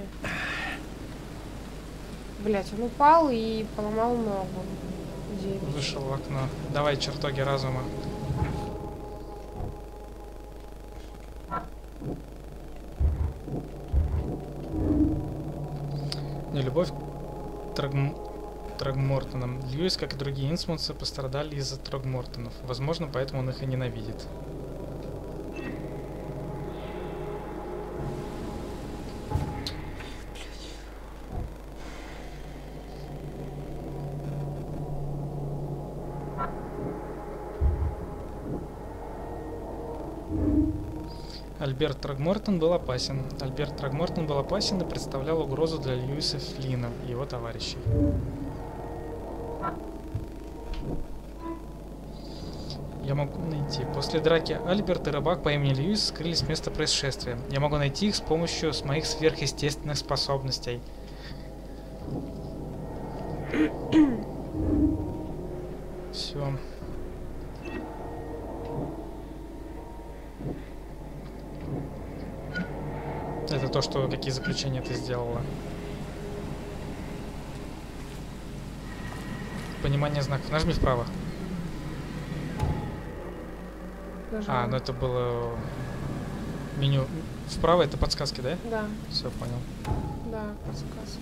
S2: Блять, он упал и поломал ногу. Дебич.
S1: Вышел в окно. Давай чертоги разума. Не, любовь Трогм... Трогмортоном. Льюис, как и другие инсмутцы, пострадали из-за Трогмортонов. Возможно, поэтому он их и ненавидит. Альберт Трогмортон был опасен. Альберт Трогмортон был опасен и представлял угрозу для Льюиса Флина и его товарищей. Я могу найти. После драки Альберт и рыбак по имени Льюис скрылись с места происшествия. Я могу найти их с помощью с моих сверхъестественных способностей. Все. Это то, что какие заключения ты сделала. Понимание знаков. Нажми вправо.
S2: Нажала.
S1: А, ну это было меню. Вправо это подсказки, да?
S2: Да.
S1: Все, понял.
S2: Да, подсказки.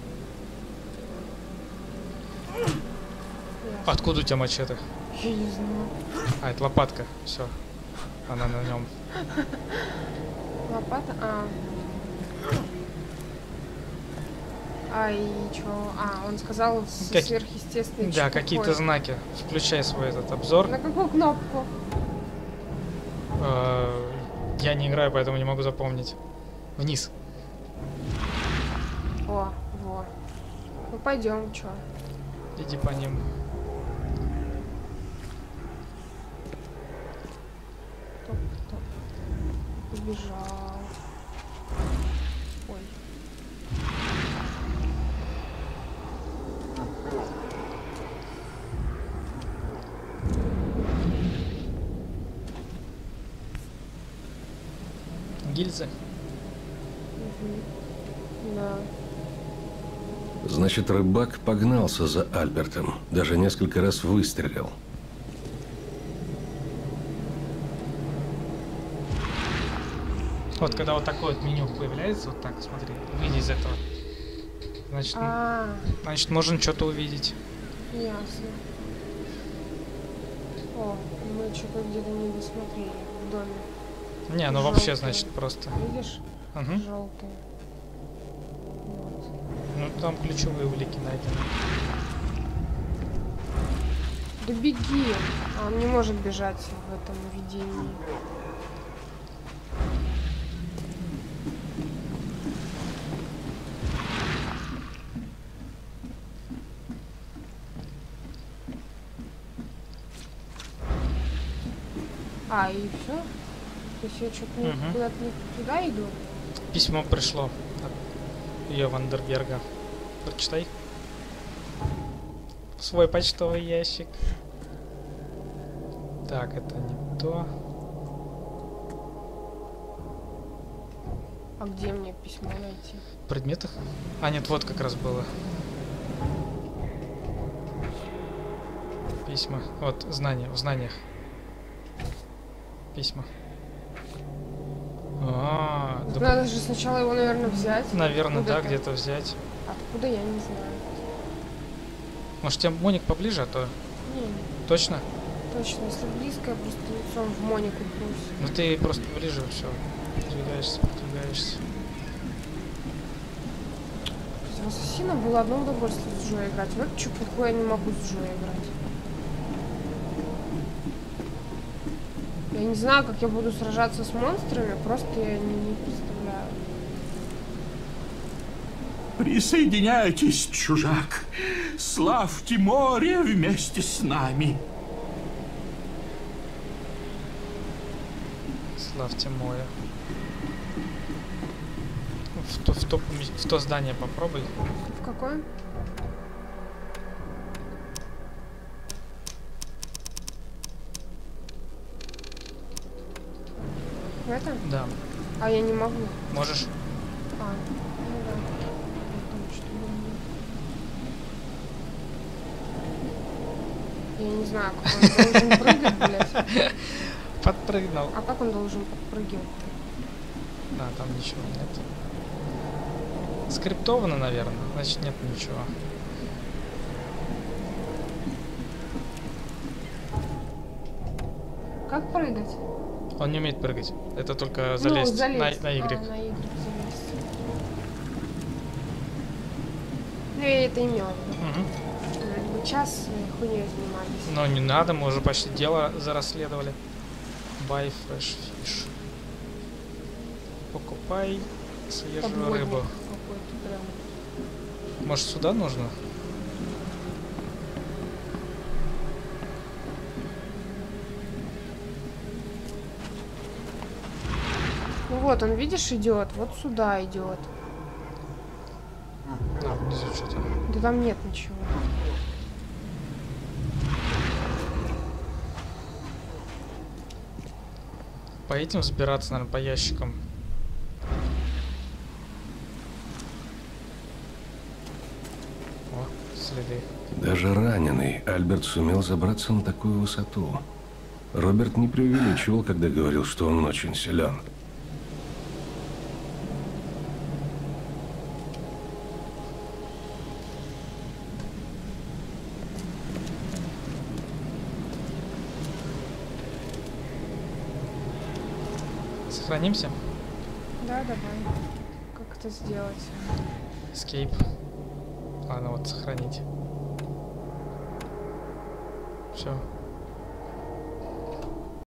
S1: Откуда у тебя мачете?
S2: Я не знаю.
S1: А, это лопатка. Все. Она на нем.
S2: Лопата? А. А, и чё? А, он сказал
S1: Как...
S2: сверхъестественный.
S1: Да, какие-то знаки. Включай свой этот обзор.
S2: На какую кнопку?
S1: Э, я не играю, поэтому не могу запомнить. Вниз.
S2: О, во. Ну пойдем, чё?
S1: Иди по ним.
S2: Топ, топ. Побежал. Ой.
S1: Гильзы.
S2: Угу. Да.
S3: Значит, рыбак погнался за Альбертом. Даже несколько раз выстрелил.
S1: Вот когда вот такое вот меню появляется, вот так, смотри, выйди из этого. Значит,
S2: А,
S1: значит можно что-то увидеть.
S2: ясно. О, мы что-то где-то не досмотрели в доме.
S1: Не, ну вообще,
S2: Желтые.
S1: значит, просто.
S2: Видишь?
S1: Угу.
S2: Желтый. Вот.
S1: Ну там ключевые улики найдены.
S2: Да беги! А он не может бежать в этом видении. А, и все? То есть я что-то не-
S1: Мгм.
S2: куда-то не туда иду?
S1: Письмо пришло от ее Вандерберга. Прочитай. Свой почтовый ящик. Так, это не то.
S2: А где мне письмо найти?
S1: В предметах? А, нет, вот как раз было. Письма. Вот, знания, в знаниях. Письма. А,
S2: Так
S1: да,
S2: надо же сначала его, наверное, взять.
S1: наверное, да,
S2: Откуда-то.
S1: где-то взять.
S2: Откуда, я не знаю.
S1: Может, тебе Моник поближе, а то
S2: Не,
S1: точно?
S2: точно, если близко, я просто лицом в Монику прусь.
S1: Ну ты просто ближе, все. Продвигаешься, продвигаешься.
S2: В Ассасина было одно удовольствие с Джо играть. Вот что плохое я не могу с Джо играть. Я не знаю, как я буду сражаться с монстрами, просто я не, не представляю.
S10: Присоединяйтесь, чужак. Славьте море вместе с нами.
S1: Славьте море. В то, в, то, в то здание попробуй.
S2: В какое? В это?
S1: Да.
S2: А я не могу.
S1: Можешь?
S2: А, ну да. Потому что я не знаю, как он должен прыгать, блядь.
S1: Подпрыгнул.
S2: А как он должен подпрыгивать?
S1: Да, там ничего нет. Скриптовано, наверное. Значит, нет ничего.
S2: Как прыгать?
S1: Он не умеет прыгать. Это только залезть,
S2: ну, залезть.
S1: На, на Y.
S2: А, на Y залезть. Ну, я это имел. Угу. Час хуйней занимались.
S1: Но не надо, мы уже почти дело зарасследовали. Buy fresh fish. Покупай свежую
S2: Подводник
S1: рыбу. Может, сюда нужно?
S2: Ну вот, он, видишь, идет. Вот сюда идет.
S1: А, внизу что-то.
S2: Да там нет ничего.
S1: По этим взбираться, наверное, по ящикам. О, следы.
S3: Даже раненый Альберт сумел забраться на такую высоту. Роберт не преувеличивал, когда говорил, что он очень силен.
S1: Сохранимся?
S2: Да, давай. Как это сделать?
S1: Escape. Ладно, вот сохранить. Все.